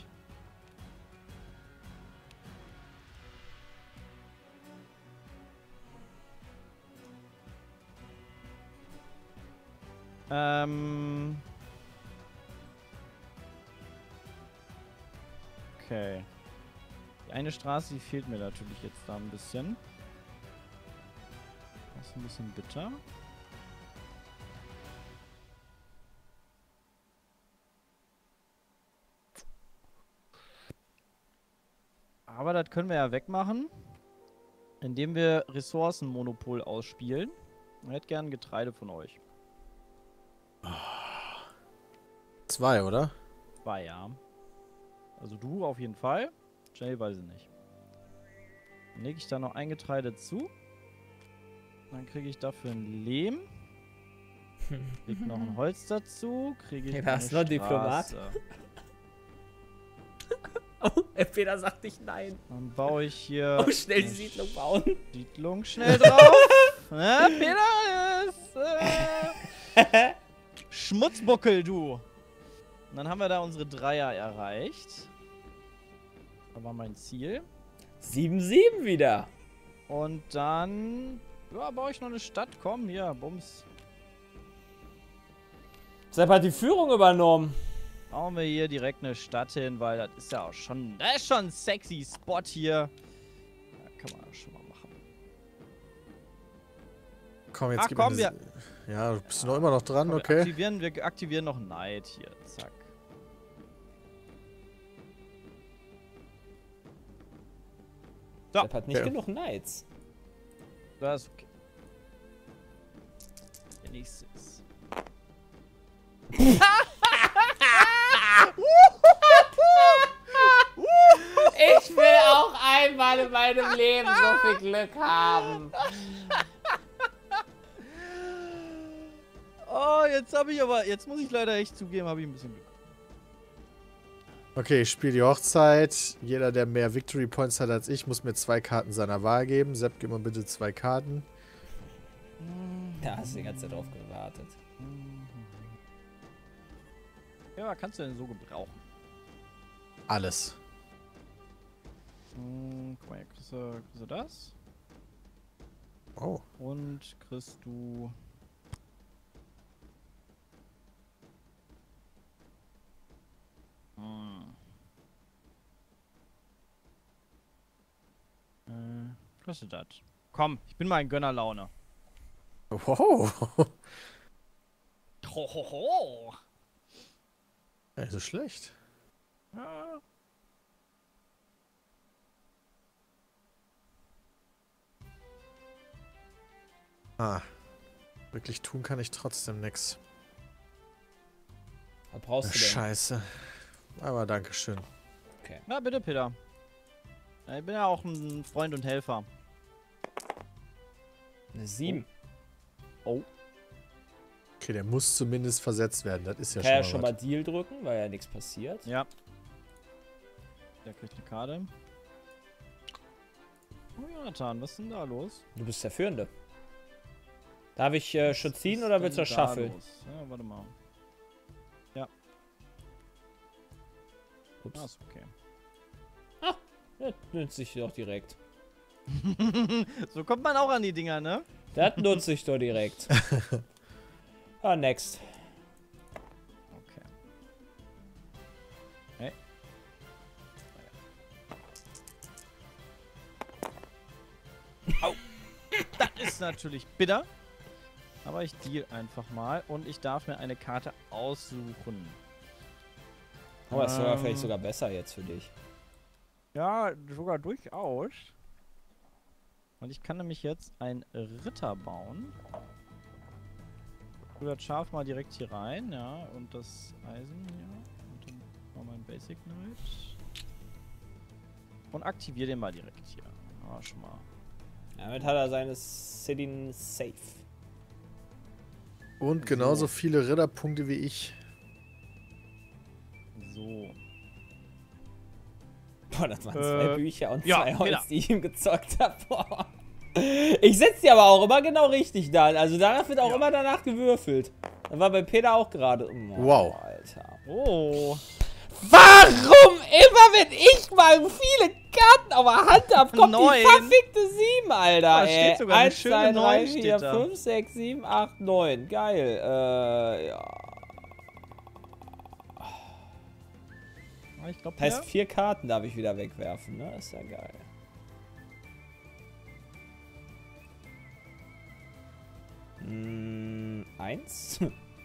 S3: Okay. Die eine Straße, die fehlt mir natürlich jetzt da ein bisschen. Das ist ein bisschen bitter. Aber das können wir ja wegmachen, indem wir Ressourcenmonopol ausspielen. Ich hätte gern Getreide von euch.
S2: 2, oder?
S3: 2, ja. Also du auf jeden Fall. Jay weiß ich nicht. Dann lege ich da noch ein Getreide zu. Dann kriege ich dafür ein Lehm. Krieg noch ein Holz dazu. Kriege ich
S1: Ja,
S3: eine
S1: hast du noch Diplomat?
S3: Straße.
S1: Oh, Peter sagt nicht nein.
S3: Dann baue ich hier
S1: Oh, schnell die
S3: eine
S1: Siedlung bauen.
S3: Siedlung schnell drauf. Peter ist Schmutzbuckel, du. Und dann haben wir da unsere Dreier erreicht. Das war mein Ziel.
S1: 7-7 wieder.
S3: Und dann baue ich noch eine Stadt. Komm, hier, Bums.
S1: Sepp hat die Führung übernommen.
S3: Bauen wir hier direkt eine Stadt hin, weil das ist ja auch schon, das ist schon ein sexy Spot hier. Ja, kann man schon mal machen.
S2: Komm, jetzt
S3: Ach,
S2: gib
S3: komm,
S2: mir Ja, du bist noch immer noch dran,
S3: Komm,
S2: okay.
S3: Wir aktivieren noch Neid hier. Zack. So.
S1: Sepp hat nicht
S2: Okay.
S1: genug Knights.
S3: Das ist okay. Der nächste ist.
S1: Ich will auch einmal in meinem Leben so viel Glück haben.
S3: Oh, jetzt muss ich leider echt zugeben, habe ich ein bisschen Glück.
S2: Okay, ich spiele die Hochzeit. Jeder, der mehr Victory Points hat als ich, muss mir 2 Karten seiner Wahl geben. Sepp, gib mir bitte 2 Karten.
S1: Da hast du die ganze Zeit drauf gewartet.
S3: Ja, kannst du denn so gebrauchen?
S2: Alles.
S3: Guck mal, hier kriegst du das.
S2: Oh.
S3: Und kriegst du... kriegst du das. Komm, ich bin mal in Gönnerlaune.
S2: Wow.
S3: Hohoho.
S2: Ja, so schlecht.
S3: Ja.
S2: Ah. Wirklich tun kann ich trotzdem nix.
S1: Was brauchst du denn?
S2: Scheiße. Aber dankeschön.
S1: Okay.
S3: Na, bitte, Peter. Ich bin ja auch ein Freund und Helfer.
S1: Eine 7.
S3: Oh.
S2: Okay, der muss zumindest versetzt werden. Das ist ja
S1: Kann ja
S2: schon
S1: schon
S2: mal
S1: mal Deal drücken, weil ja nichts passiert.
S3: Ja. Der kriegt eine Karte. Oh, Jonathan, was ist denn da los?
S1: Du bist der Führende. Darf ich schon ziehen oder willst du das
S3: da
S1: schaffeln?
S3: los? Ja, warte mal. Ja.
S1: Ups.
S3: Ah, ist okay.
S1: Das nutze ich doch direkt.
S3: So kommt man auch an die Dinger, ne?
S1: Das nutze ich doch direkt. Ah, next.
S3: Okay. Hey. Au! Das ist natürlich bitter. Aber ich deal einfach mal und ich darf mir eine Karte aussuchen.
S1: Oh, das war vielleicht sogar besser jetzt für dich.
S3: Ja, sogar durchaus. Und ich kann nämlich jetzt einen Ritter bauen. Ich tue das Schaf mal direkt hier rein, ja. Und das Eisen hier. Und dann mal mein Basic Knight. Und aktiviere den mal direkt hier. Ah, schon mal.
S1: Damit hat er seine City safe.
S2: Und genauso viele Ritterpunkte wie ich.
S3: So.
S1: Boah, das waren 2 Bücher und 2
S3: ja,
S1: Holz,
S3: Peter.
S1: die ich ihm gezockt habe. Boah. Ich setze die aber auch immer genau richtig dann. Also danach wird auch immer danach gewürfelt. Das war bei Peter auch gerade. Oh,
S2: Wow.
S1: Alter.
S3: Oh.
S1: Warum immer, wenn ich mal viele Karten auf der Hand habe, kommt
S3: 9.
S1: die verfickte 7, Alter,
S3: Da steht sogar eine
S1: 1, 2,
S3: schöne
S1: 3,
S3: 9
S1: 4,
S3: steht da.
S1: 5, 6, 7, 8, 9. Geil. Ja.
S3: Ich glaube,
S1: Das heißt, 4 Karten darf ich wieder wegwerfen, ne? Ist ja geil. Hm, 1?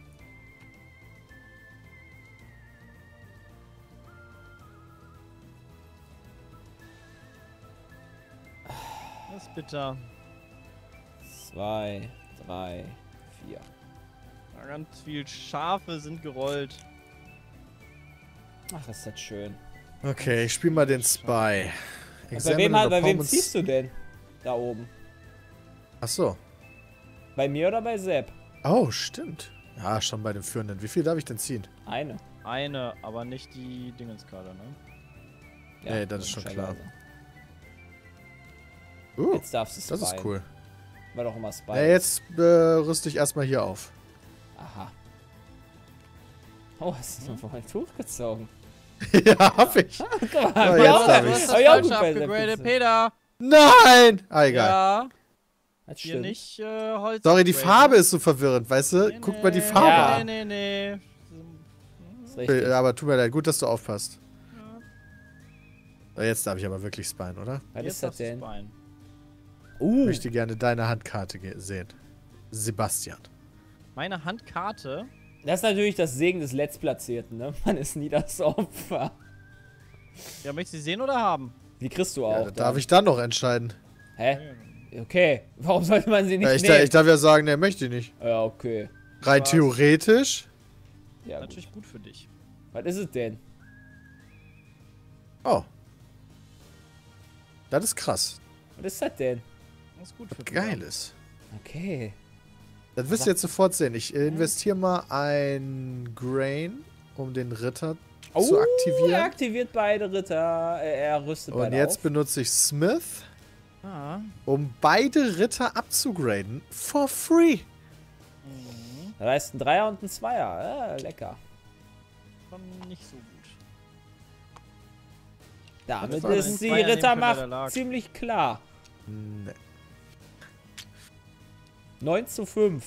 S3: das ist bitter.
S1: 2, 3, 4.
S3: Ja, ganz viel Schafe sind gerollt.
S1: Ach, ist das schön.
S2: Okay, ich spiele mal den Spy.
S1: Bei
S2: Examine
S1: wem
S2: performance-
S1: ziehst du denn? Da oben.
S2: Achso.
S1: Bei mir oder bei Sepp?
S2: Oh, stimmt. Ja, schon bei dem Führenden. Wie viel darf ich denn ziehen?
S1: Eine.
S3: Eine, aber nicht die Dingenskarte, ne?
S2: Nee, das ist schon klar.
S1: Jetzt darfst du
S2: das ist
S1: spyen.
S2: cool.
S1: War doch immer Spy.
S2: Ja, jetzt rüste ich erstmal hier auf.
S1: Aha. Oh, hast du noch ein Tuch gezogen?
S2: Ja, hab ich.
S1: Guck mal,
S2: Oh,
S1: hab
S2: jetzt
S1: ich auch-
S2: darf ich's.
S1: hab ich auch
S3: falsch
S1: gut bei Sepp
S3: abgegradet,
S1: gezogen.
S3: Peter.
S2: Nein! Ah, egal.
S3: Ja,
S1: Das
S3: hier
S1: stimmt.
S3: nicht Holz.
S2: Sorry, die
S3: upgraden.
S2: Farbe ist so verwirrend, weißt du? Guck mal die Farbe
S1: Ja.
S2: an.
S3: Nee.
S1: Ist richtig.
S2: Aber tut mir leid, gut, dass du aufpasst. So, jetzt darf ich aber wirklich spyen, oder?
S1: Was
S3: Jetzt
S1: ist das
S2: Uh.
S3: darfst du's
S1: denn?
S3: bein.
S2: Ich möchte gerne deine Handkarte sehen. Sebastian.
S3: Meine Handkarte.
S1: Das ist natürlich das Segen des Letztplatzierten, ne? Man ist nie das Opfer.
S3: Ja, möchtest du sie sehen oder haben?
S1: Die kriegst du
S2: Ja,
S1: auch.
S2: das darf ich dann noch entscheiden.
S1: Hä? Okay. Warum sollte man sie nicht
S2: Ja, ich
S1: nehmen?
S2: darf ja sagen, ne, möchte ich nicht.
S1: Ja, okay.
S2: Rein
S3: Was?
S2: theoretisch.
S1: Ja, gut.
S3: Natürlich gut für dich.
S1: Was ist es denn?
S2: Oh. Das ist krass.
S1: Was ist das denn?
S3: Das ist gut für dich.
S2: Geil ist.
S1: Okay.
S2: Das wirst du jetzt sofort sehen. Ich investiere mal ein Grain, um den Ritter zu
S1: Er
S2: aktivieren.
S1: aktiviert beide Ritter. Er rüstet
S2: Und
S1: beide
S2: jetzt
S1: auf.
S2: benutze ich Smith,
S3: Ah.
S2: um beide Ritter abzugraden. For free.
S3: Mhm.
S1: Das heißt ein Dreier und ein Zweier. Lecker.
S3: Schon nicht so gut.
S1: Damit
S2: war ein
S1: ist die
S3: Zweier nehmen können, wer da
S1: Rittermacht
S3: lag.
S1: ziemlich klar.
S2: Nee.
S1: 9:5.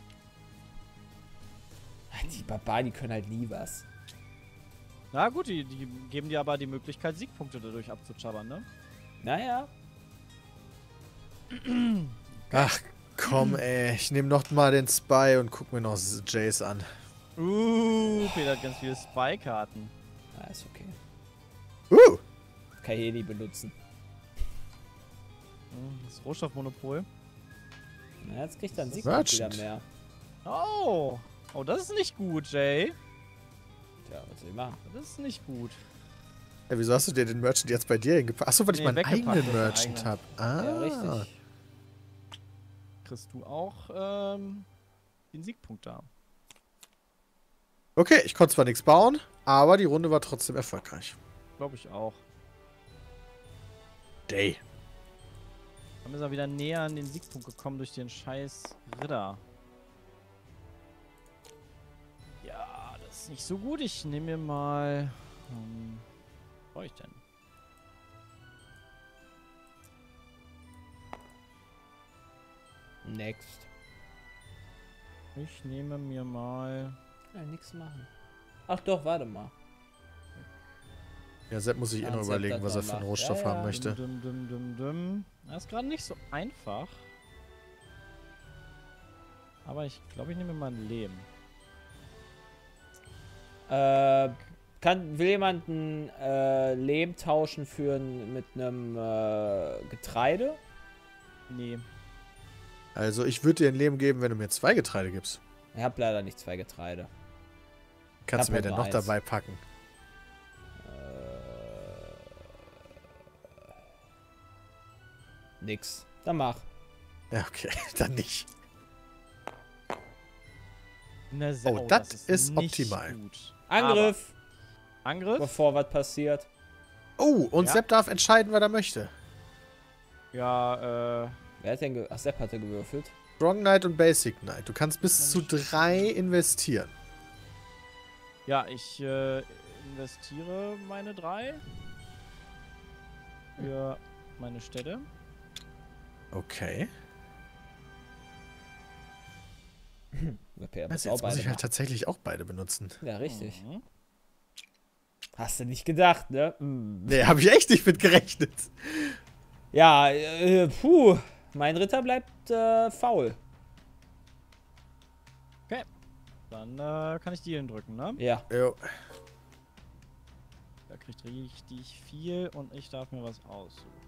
S1: Die Barbaren, die können halt nie was.
S3: Na gut, die geben dir aber die Möglichkeit, Siegpunkte dadurch abzuchabbern, ne?
S1: Naja.
S2: Ach komm, ey. Ich nehme noch mal den Spy und guck mir noch Jace an.
S3: Peter hat ganz viele Spy-Karten.
S1: Ist okay.
S2: Uh.
S1: Kann ich eh nie benutzen.
S3: Das Rohstoffmonopol.
S1: Na, jetzt kriegt er einen Siegpunkt wieder
S2: Merchant.
S1: mehr.
S3: Oh. Oh, das ist nicht gut, Jay.
S1: Tja, was soll ich machen?
S3: Das ist nicht gut.
S2: Ja, wieso hast du dir den Merchant jetzt bei dir hingepackt? Achso, weil ich
S3: Nee,
S2: meinen
S3: weggepackt,
S2: eigenen
S3: das
S2: Merchant
S3: eigene.
S2: habe. Ah.
S1: Ja, richtig.
S3: Kriegst du auch den Siegpunkt da.
S2: Okay, ich konnte zwar nichts bauen, aber die Runde war trotzdem erfolgreich.
S3: Glaube ich auch.
S2: Day.
S3: Dann ist er wieder näher an den Siegpunkt gekommen durch den scheiß Ritter. Ja, das ist nicht so gut. Ich nehme mir mal... was brauche ich denn?
S1: Next.
S3: Ich nehme mir mal...
S1: Ja, nix machen. Ach doch, warte mal.
S2: Ja, Sepp muss sich immer
S1: Sepp
S2: überlegen,
S1: das
S2: was er
S1: mal
S2: für einen
S1: macht.
S2: Rohstoff
S1: Ja, ja.
S2: haben möchte.
S3: Das ist gerade nicht so einfach. Aber ich glaube, ich nehme mal ein Lehm.
S1: Will jemand ein Lehm tauschen mit einem Getreide?
S3: Nee.
S2: Also, ich würde dir ein Leben geben, wenn du mir 2 Getreide gibst.
S1: Ich habe leider nicht 2 Getreide.
S2: Kannst du mir
S1: hab
S2: denn
S1: nur
S2: noch
S1: eins.
S2: dabei packen?
S1: Nix. Dann mach.
S2: Ja, okay, dann nicht.
S3: Ne,
S2: Oh, das ist
S3: nicht
S2: optimal.
S1: Angriff,
S3: Aber Angriff?
S1: bevor was passiert.
S2: Oh, und
S3: Ja.
S2: Sepp darf entscheiden, was er möchte.
S3: Ja,
S1: Wer hat denn Ach, Sepp hatte gewürfelt.
S2: Strong Knight und Basic Knight. Du kannst bis zu 3 investieren.
S3: ja, ich investiere meine 3 für meine Städte.
S2: Okay.
S1: Okay, aber
S2: Also
S1: auch
S2: jetzt muss
S1: beide
S2: ich halt
S1: machen.
S2: tatsächlich auch beide benutzen.
S1: Ja, richtig.
S3: Mhm.
S1: Hast du nicht gedacht, ne?
S2: Nee, habe ich echt nicht mit gerechnet.
S1: Ja, puh. Mein Ritter bleibt faul.
S3: Dann kann ich Dealen drücken, ne?
S1: Ja.
S2: Jo.
S3: Der kriegt richtig viel und ich darf mir was aussuchen.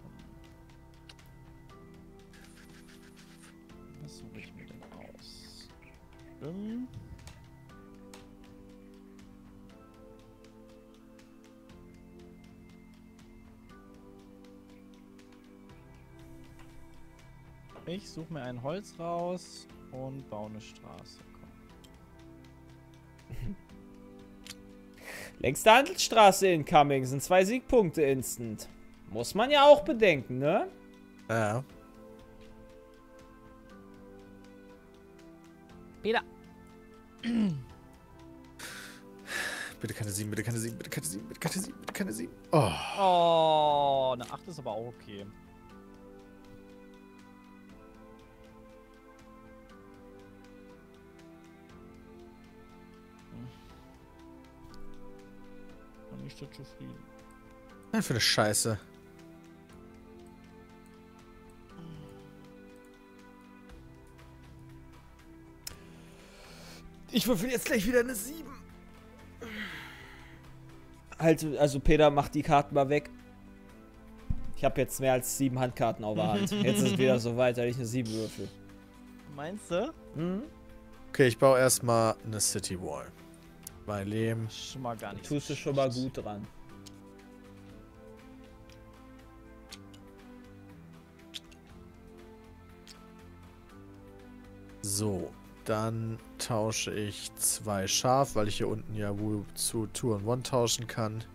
S3: Was suche ich mir denn aus? Ich suche mir ein Holz raus und baue eine Straße. Komm.
S1: Längste Handelsstraße incoming sind 2 Siegpunkte instant. Muss man ja auch bedenken, ne?
S2: Ja.
S3: Peter!
S2: Bitte keine 7, bitte keine 7, bitte keine 7, bitte keine 7, bitte keine 7. Oh.
S3: Oh, eine 8 ist aber auch okay. Bin nicht so zufrieden.
S2: Was für eine Scheiße.
S1: Ich würfel jetzt gleich wieder eine 7. Halt, also Peter, mach die Karten mal weg. Ich habe jetzt mehr als 7 Handkarten auf der Hand. Jetzt ist es wieder so weit, dass ich eine 7 würfel.
S3: Meinst du?
S1: Mhm.
S2: Okay, ich baue erstmal eine City Wall. Bei Lehm.
S3: Schon mal gar nicht.
S1: Tust
S3: so
S1: du schon mal
S3: schlecht.
S1: gut dran.
S2: So, dann tausche ich 2 Schaf, weil ich hier unten ja wohl zu 2 und 1 tauschen kann.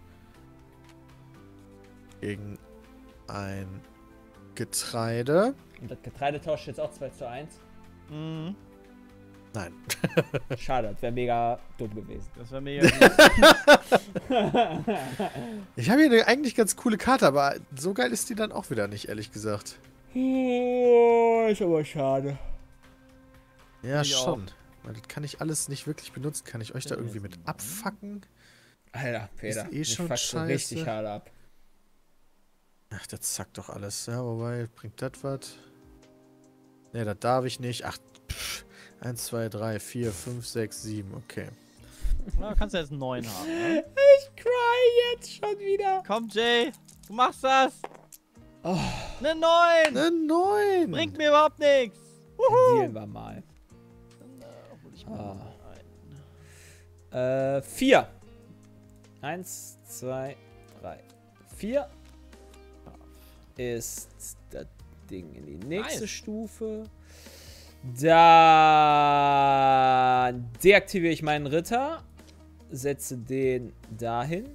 S2: Gegen ein Getreide.
S1: Und das Getreide tauscht jetzt auch 2:1.
S3: Mhm.
S2: Nein.
S1: Schade, das wäre mega dumm gewesen.
S3: Das wäre mega gut.
S2: Ich habe hier eine eigentlich ganz coole Karte, aber so geil ist die dann auch wieder nicht, ehrlich gesagt.
S1: Oh, ist aber schade.
S2: Ja,
S3: Ich
S2: schon. Weil das kann ich alles nicht wirklich benutzen. Kann ich euch da irgendwie mit abfacken?
S1: Alter, Peter,
S2: Ist eh
S1: mich
S2: schon
S1: fuckst du
S2: scheiße.
S1: richtig hart ab.
S2: Ach, das zackt doch alles. Ja, wobei, bringt das was? Ne, das darf ich nicht. Ach, 1, 2, 3, 4, 5, 6, 7. Okay.
S3: Na, kannst du jetzt einen 9 haben, ne?
S1: Ich cry jetzt schon wieder.
S3: Komm, Jay, du machst das!
S1: Oh.
S3: Eine 9!
S2: Eine 9!
S3: Bringt mir überhaupt nichts!
S1: Dealen wir mal.
S3: Dann hol ich mal ein.
S1: 4. 1, 2, 3, 4. Ist das Ding in die nächste Stufe. Dann deaktiviere ich meinen Ritter. Setze den dahin.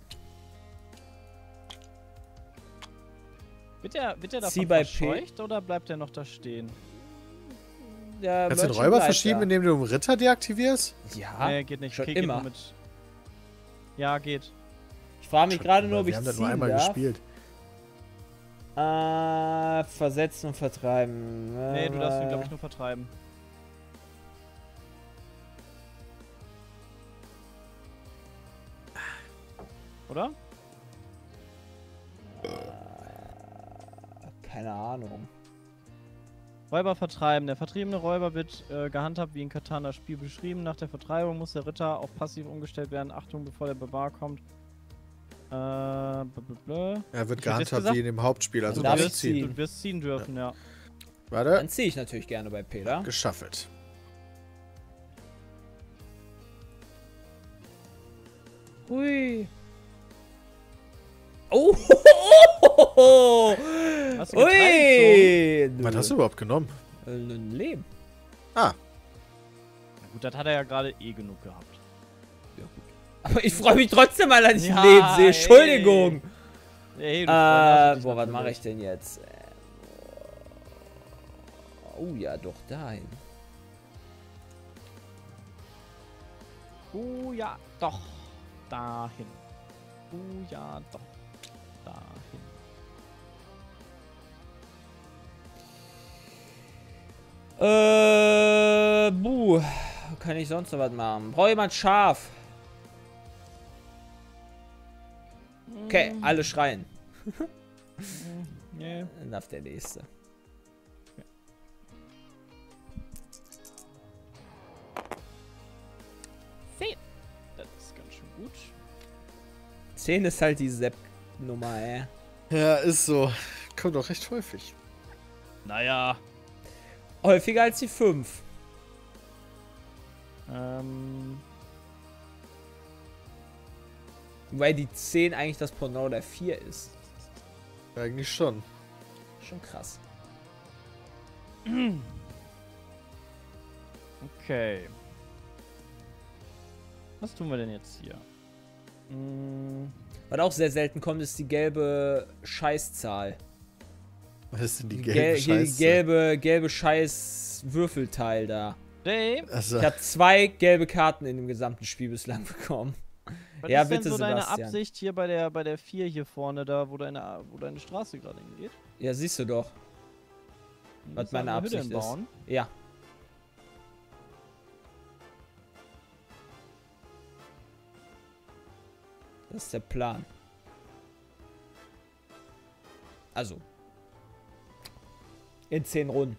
S3: Wird der
S1: Zieh
S3: davon
S1: bei P.
S3: verscheucht oder bleibt der noch da stehen?
S1: Der
S2: Kannst du den
S1: Merchant
S2: Räuber
S1: bleibt
S2: verschieben,
S1: da.
S2: indem du den Ritter deaktivierst?
S1: Ja,
S3: Nee, geht nicht.
S1: schon
S3: Okay, geht
S1: immer.
S3: nur mit. Ja, geht.
S1: Ich frage mich gerade nur, ob ich
S2: Wir haben das
S1: ziehen
S2: nur einmal
S1: darf.
S2: gespielt.
S1: Versetzen und vertreiben.
S3: Nee, du darfst ihn, glaube ich, nur vertreiben. Oder?
S1: Keine Ahnung.
S3: Räuber vertreiben. Der vertriebene Räuber wird gehandhabt wie in Catan das Spiel beschrieben. Nach der Vertreibung muss der Ritter auf passiv umgestellt werden. Achtung, bevor der Barbar kommt.
S2: Er wird
S3: Ich hätte jetzt
S2: gehandhabt
S3: gesagt-
S2: wie in dem Hauptspiel, also
S1: Darf
S2: darf
S1: ich
S2: ich ziehen.
S3: Du wirst ziehen dürfen, ja.
S2: Warte,
S1: Dann ziehe ich natürlich gerne bei Peter.
S2: geschaffelt.
S1: Hui. Oh!
S3: Hast du geteilt,
S1: Ui!
S2: Was hast du überhaupt genommen?
S1: Ein Leben.
S2: Ah,
S3: Na gut, das hat er ja gerade eh genug gehabt.
S1: Aber ich freue mich trotzdem mal, dass ich
S3: Ja,
S1: ein Leben sehe.
S3: ey.
S1: Entschuldigung.
S3: Ey, du Freund,
S1: Boah, was mache ich denn jetzt? Oh ja, doch dahin.
S3: Ja, doch. Dahin. Ja, doch. Dahin.
S1: Kann ich sonst noch was machen? Braucht jemand Schaf? Okay, alle schreien.
S3: Nee.
S1: Dann darf der nächste.
S3: Das ist ganz schön gut.
S1: 10 ist halt die Sepp-Nummer, ey.
S2: ja, ist so. Kommt doch recht häufig.
S3: Naja.
S1: Häufiger als die 5. Wobei die 10 eigentlich das Pendant der 4 ist.
S2: Eigentlich schon.
S1: Schon krass.
S3: Okay. Was tun wir denn jetzt hier?
S1: Was auch sehr selten kommt, ist die gelbe Scheißzahl.
S2: Was ist denn die
S1: Hier
S2: gelbe
S1: die
S2: Scheiße?
S1: gelbe Scheiß-Würfelteil da.
S3: Dave,
S2: Also,
S1: Ich habe 2 gelbe Karten in dem gesamten Spiel bislang bekommen.
S3: was
S1: Ja,
S3: ist denn
S1: bitte,
S3: so deine
S1: Sebastian.
S3: Absicht hier bei der 4 hier vorne, da wo deine Straße gerade hingeht?
S1: Ja, siehst du doch. Was
S3: Willst du
S1: meine
S3: eine Hütte
S1: Absicht ist.
S3: bauen?
S1: Ja. Das ist der Plan. Also. In 10 Runden.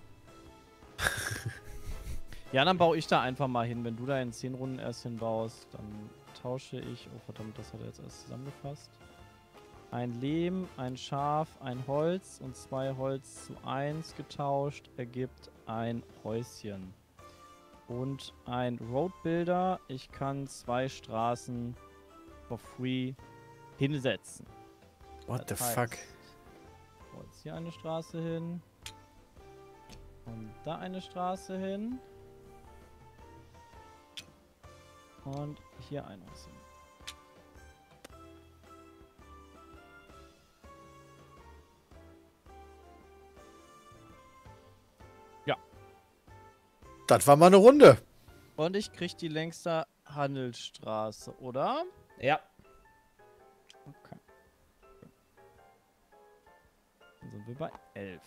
S3: Ja, dann baue ich da einfach mal hin. Wenn du da in 10 Runden erst hinbaust, dann tausche ich. Oh verdammt, das hat er jetzt erst zusammengefasst. Ein Lehm, ein Schaf, ein Holz und 2 Holz zu 1 getauscht ergibt ein Häuschen. Und ein Roadbuilder. Ich kann 2 Straßen for free hinsetzen.
S2: what the
S3: Das heißt,
S2: fuck?
S3: Jetzt hier eine Straße hin. Und da eine Straße hin. Und hier ein Haus hin.
S2: Das war mal eine Runde.
S3: Und ich krieg die längste Handelsstraße, oder?
S1: Ja.
S3: Okay. Dann sind wir bei 11.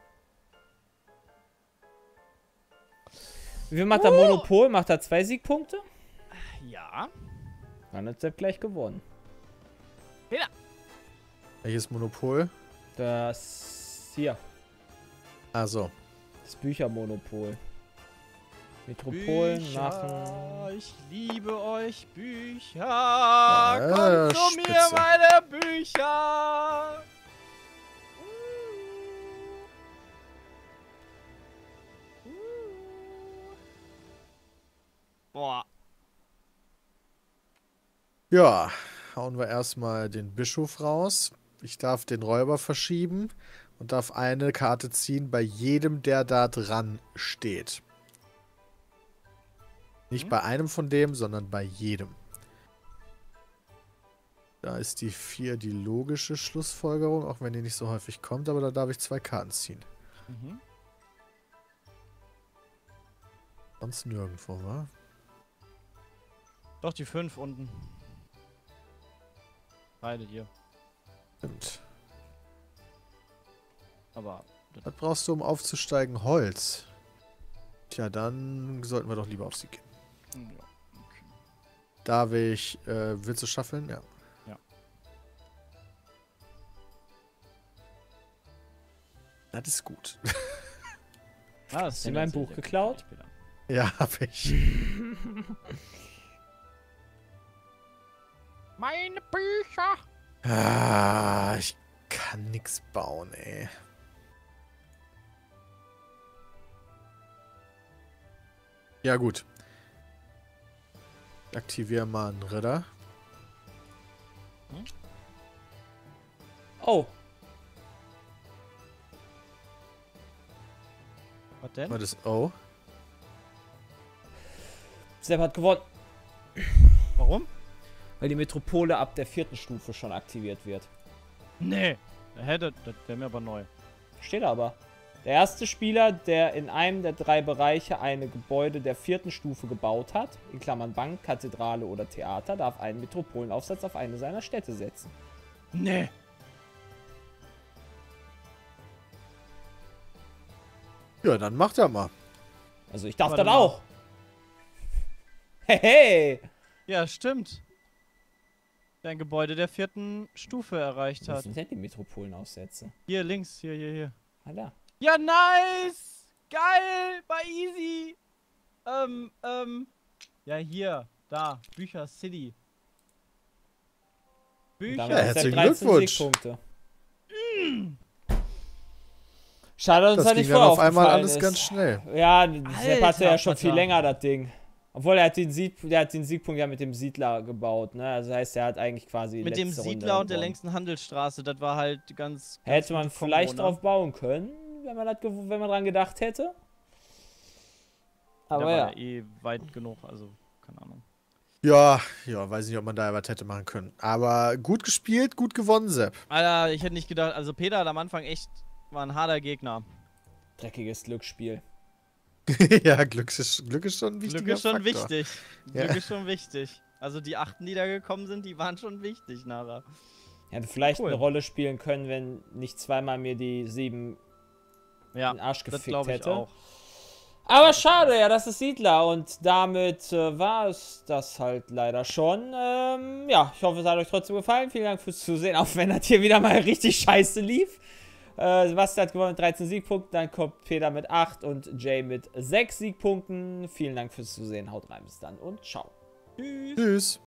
S1: Wie viel macht er Monopol? Macht er 2 Siegpunkte?
S3: Ja.
S1: Dann hat er gleich gewonnen.
S2: Welches Monopol?
S1: Das hier.
S2: Also,
S1: Das Büchermonopol. Metropolen machen.
S3: Ich liebe euch, Bücher.
S2: Ja,
S3: Kommt zu mir,
S2: spitze.
S3: meine Bücher.
S2: Ja, hauen wir erstmal den Bischof raus. Ich darf den Räuber verschieben und darf eine Karte ziehen bei jedem, der da dran steht. Nicht bei einem von dem, sondern bei jedem. Da ist die 4 die logische Schlussfolgerung, auch wenn die nicht so häufig kommt, aber da darf ich 2 Karten ziehen.
S3: Mhm.
S2: Sonst nirgendwo, wa?
S3: Doch, die 5 unten. Beide hier.
S2: Stimmt.
S3: Aber.
S2: Was brauchst du, um aufzusteigen? Holz. Tja, dann sollten wir doch lieber auf sie gehen.
S3: Ja, okay.
S2: Darf ich, willst du schaffeln? Ja.
S3: Ja.
S2: Das ist gut.
S3: Ah,
S1: Hast du mein Buch geklaut?
S2: Ja, hab ich.
S3: Meine Bücher!
S2: Ah, ich kann nix bauen, ey. Ja, gut. Aktiviere mal einen Ritter.
S1: Oh,
S3: Was denn?
S2: Was ist O?
S1: Sepp hat gewonnen,
S3: Warum?
S1: weil die Metropole ab der 4. Stufe schon aktiviert wird.
S3: Nee. Das wäre mir aber neu.
S1: Steht aber. Der erste Spieler, der in einem der 3 Bereiche eine Gebäude der 4. Stufe gebaut hat, in Klammern Bank, Kathedrale oder Theater, darf einen Metropolenaufsatz auf eine seiner Städte setzen.
S3: Nee.
S2: Ja, dann macht er mal.
S1: Also ich darf
S3: Warte
S1: das
S3: mal.
S1: auch. Hey, hey!
S3: Ja, stimmt. Der ein Gebäude der 4. Stufe erreicht
S1: Was
S3: hat.
S1: sind denn die Metropolenaufsätze?
S3: Hier links, hier.
S1: Ah, da.
S3: Ja, nice! Geil! Bei Easy! Ja, hier. Da. Bücher City.
S1: Und
S3: Bücher.
S1: damit
S2: Ja,
S1: hat
S2: herzlichen
S1: er 13
S2: Glückwunsch.
S1: Siegpunkte. Schade, dass uns
S2: Das
S1: da nicht
S2: ging dann
S1: vorher
S2: auf einmal
S1: aufgefallen
S2: alles
S1: ist.
S2: ganz schnell.
S1: Ja, Sepp hatte ja schon
S3: Alter,
S1: viel
S3: Vater.
S1: länger das Ding. Obwohl er hat den Siegpunkt ja mit dem Siedler gebaut, ne? Also heißt, er hat eigentlich quasi
S3: Mit dem
S1: letzte
S3: Siedler
S1: Runde
S3: und der
S1: gewonnen.
S3: längsten Handelsstraße. Das war halt ganz
S1: Hätte man
S3: gute Kombo,
S1: vielleicht
S3: ne?
S1: drauf bauen können, wenn man dran gedacht hätte.
S3: Der
S1: Aber
S3: war
S1: ja.
S3: ja eh weit genug, also keine Ahnung.
S2: Ja, weiß nicht, ob man da was hätte machen können. Aber gut gespielt, gut gewonnen, Sepp.
S3: Alter, ich hätte nicht gedacht, also Peter hat am Anfang echt, war ein harter Gegner.
S1: Dreckiges Glücksspiel.
S2: Ja, Glück ist schon ein wichtiger
S3: Glück ist schon
S2: Faktor.
S3: wichtig.
S2: Ja.
S3: Glück ist schon wichtig. Also die 8, die da gekommen sind, die waren schon wichtig nachher.
S1: Hätte vielleicht
S3: Cool.
S1: eine Rolle spielen können, wenn nicht zweimal mir die 7
S3: Ja,
S1: in den Arsch
S3: das
S1: gefickt
S3: glaube ich
S1: hätte.
S3: auch.
S1: Aber schade, ja, das ist Siedler und damit war es das halt leider schon. Ja, ich hoffe, es hat euch trotzdem gefallen. Vielen Dank fürs Zusehen, auch wenn das hier wieder mal richtig scheiße lief. Sebastian hat gewonnen mit 13 Siegpunkten, dann kommt Peter mit 8 und Jay mit 6 Siegpunkten. Vielen Dank fürs Zusehen, haut rein, bis dann und ciao.
S3: Tschüss.
S2: Tschüss.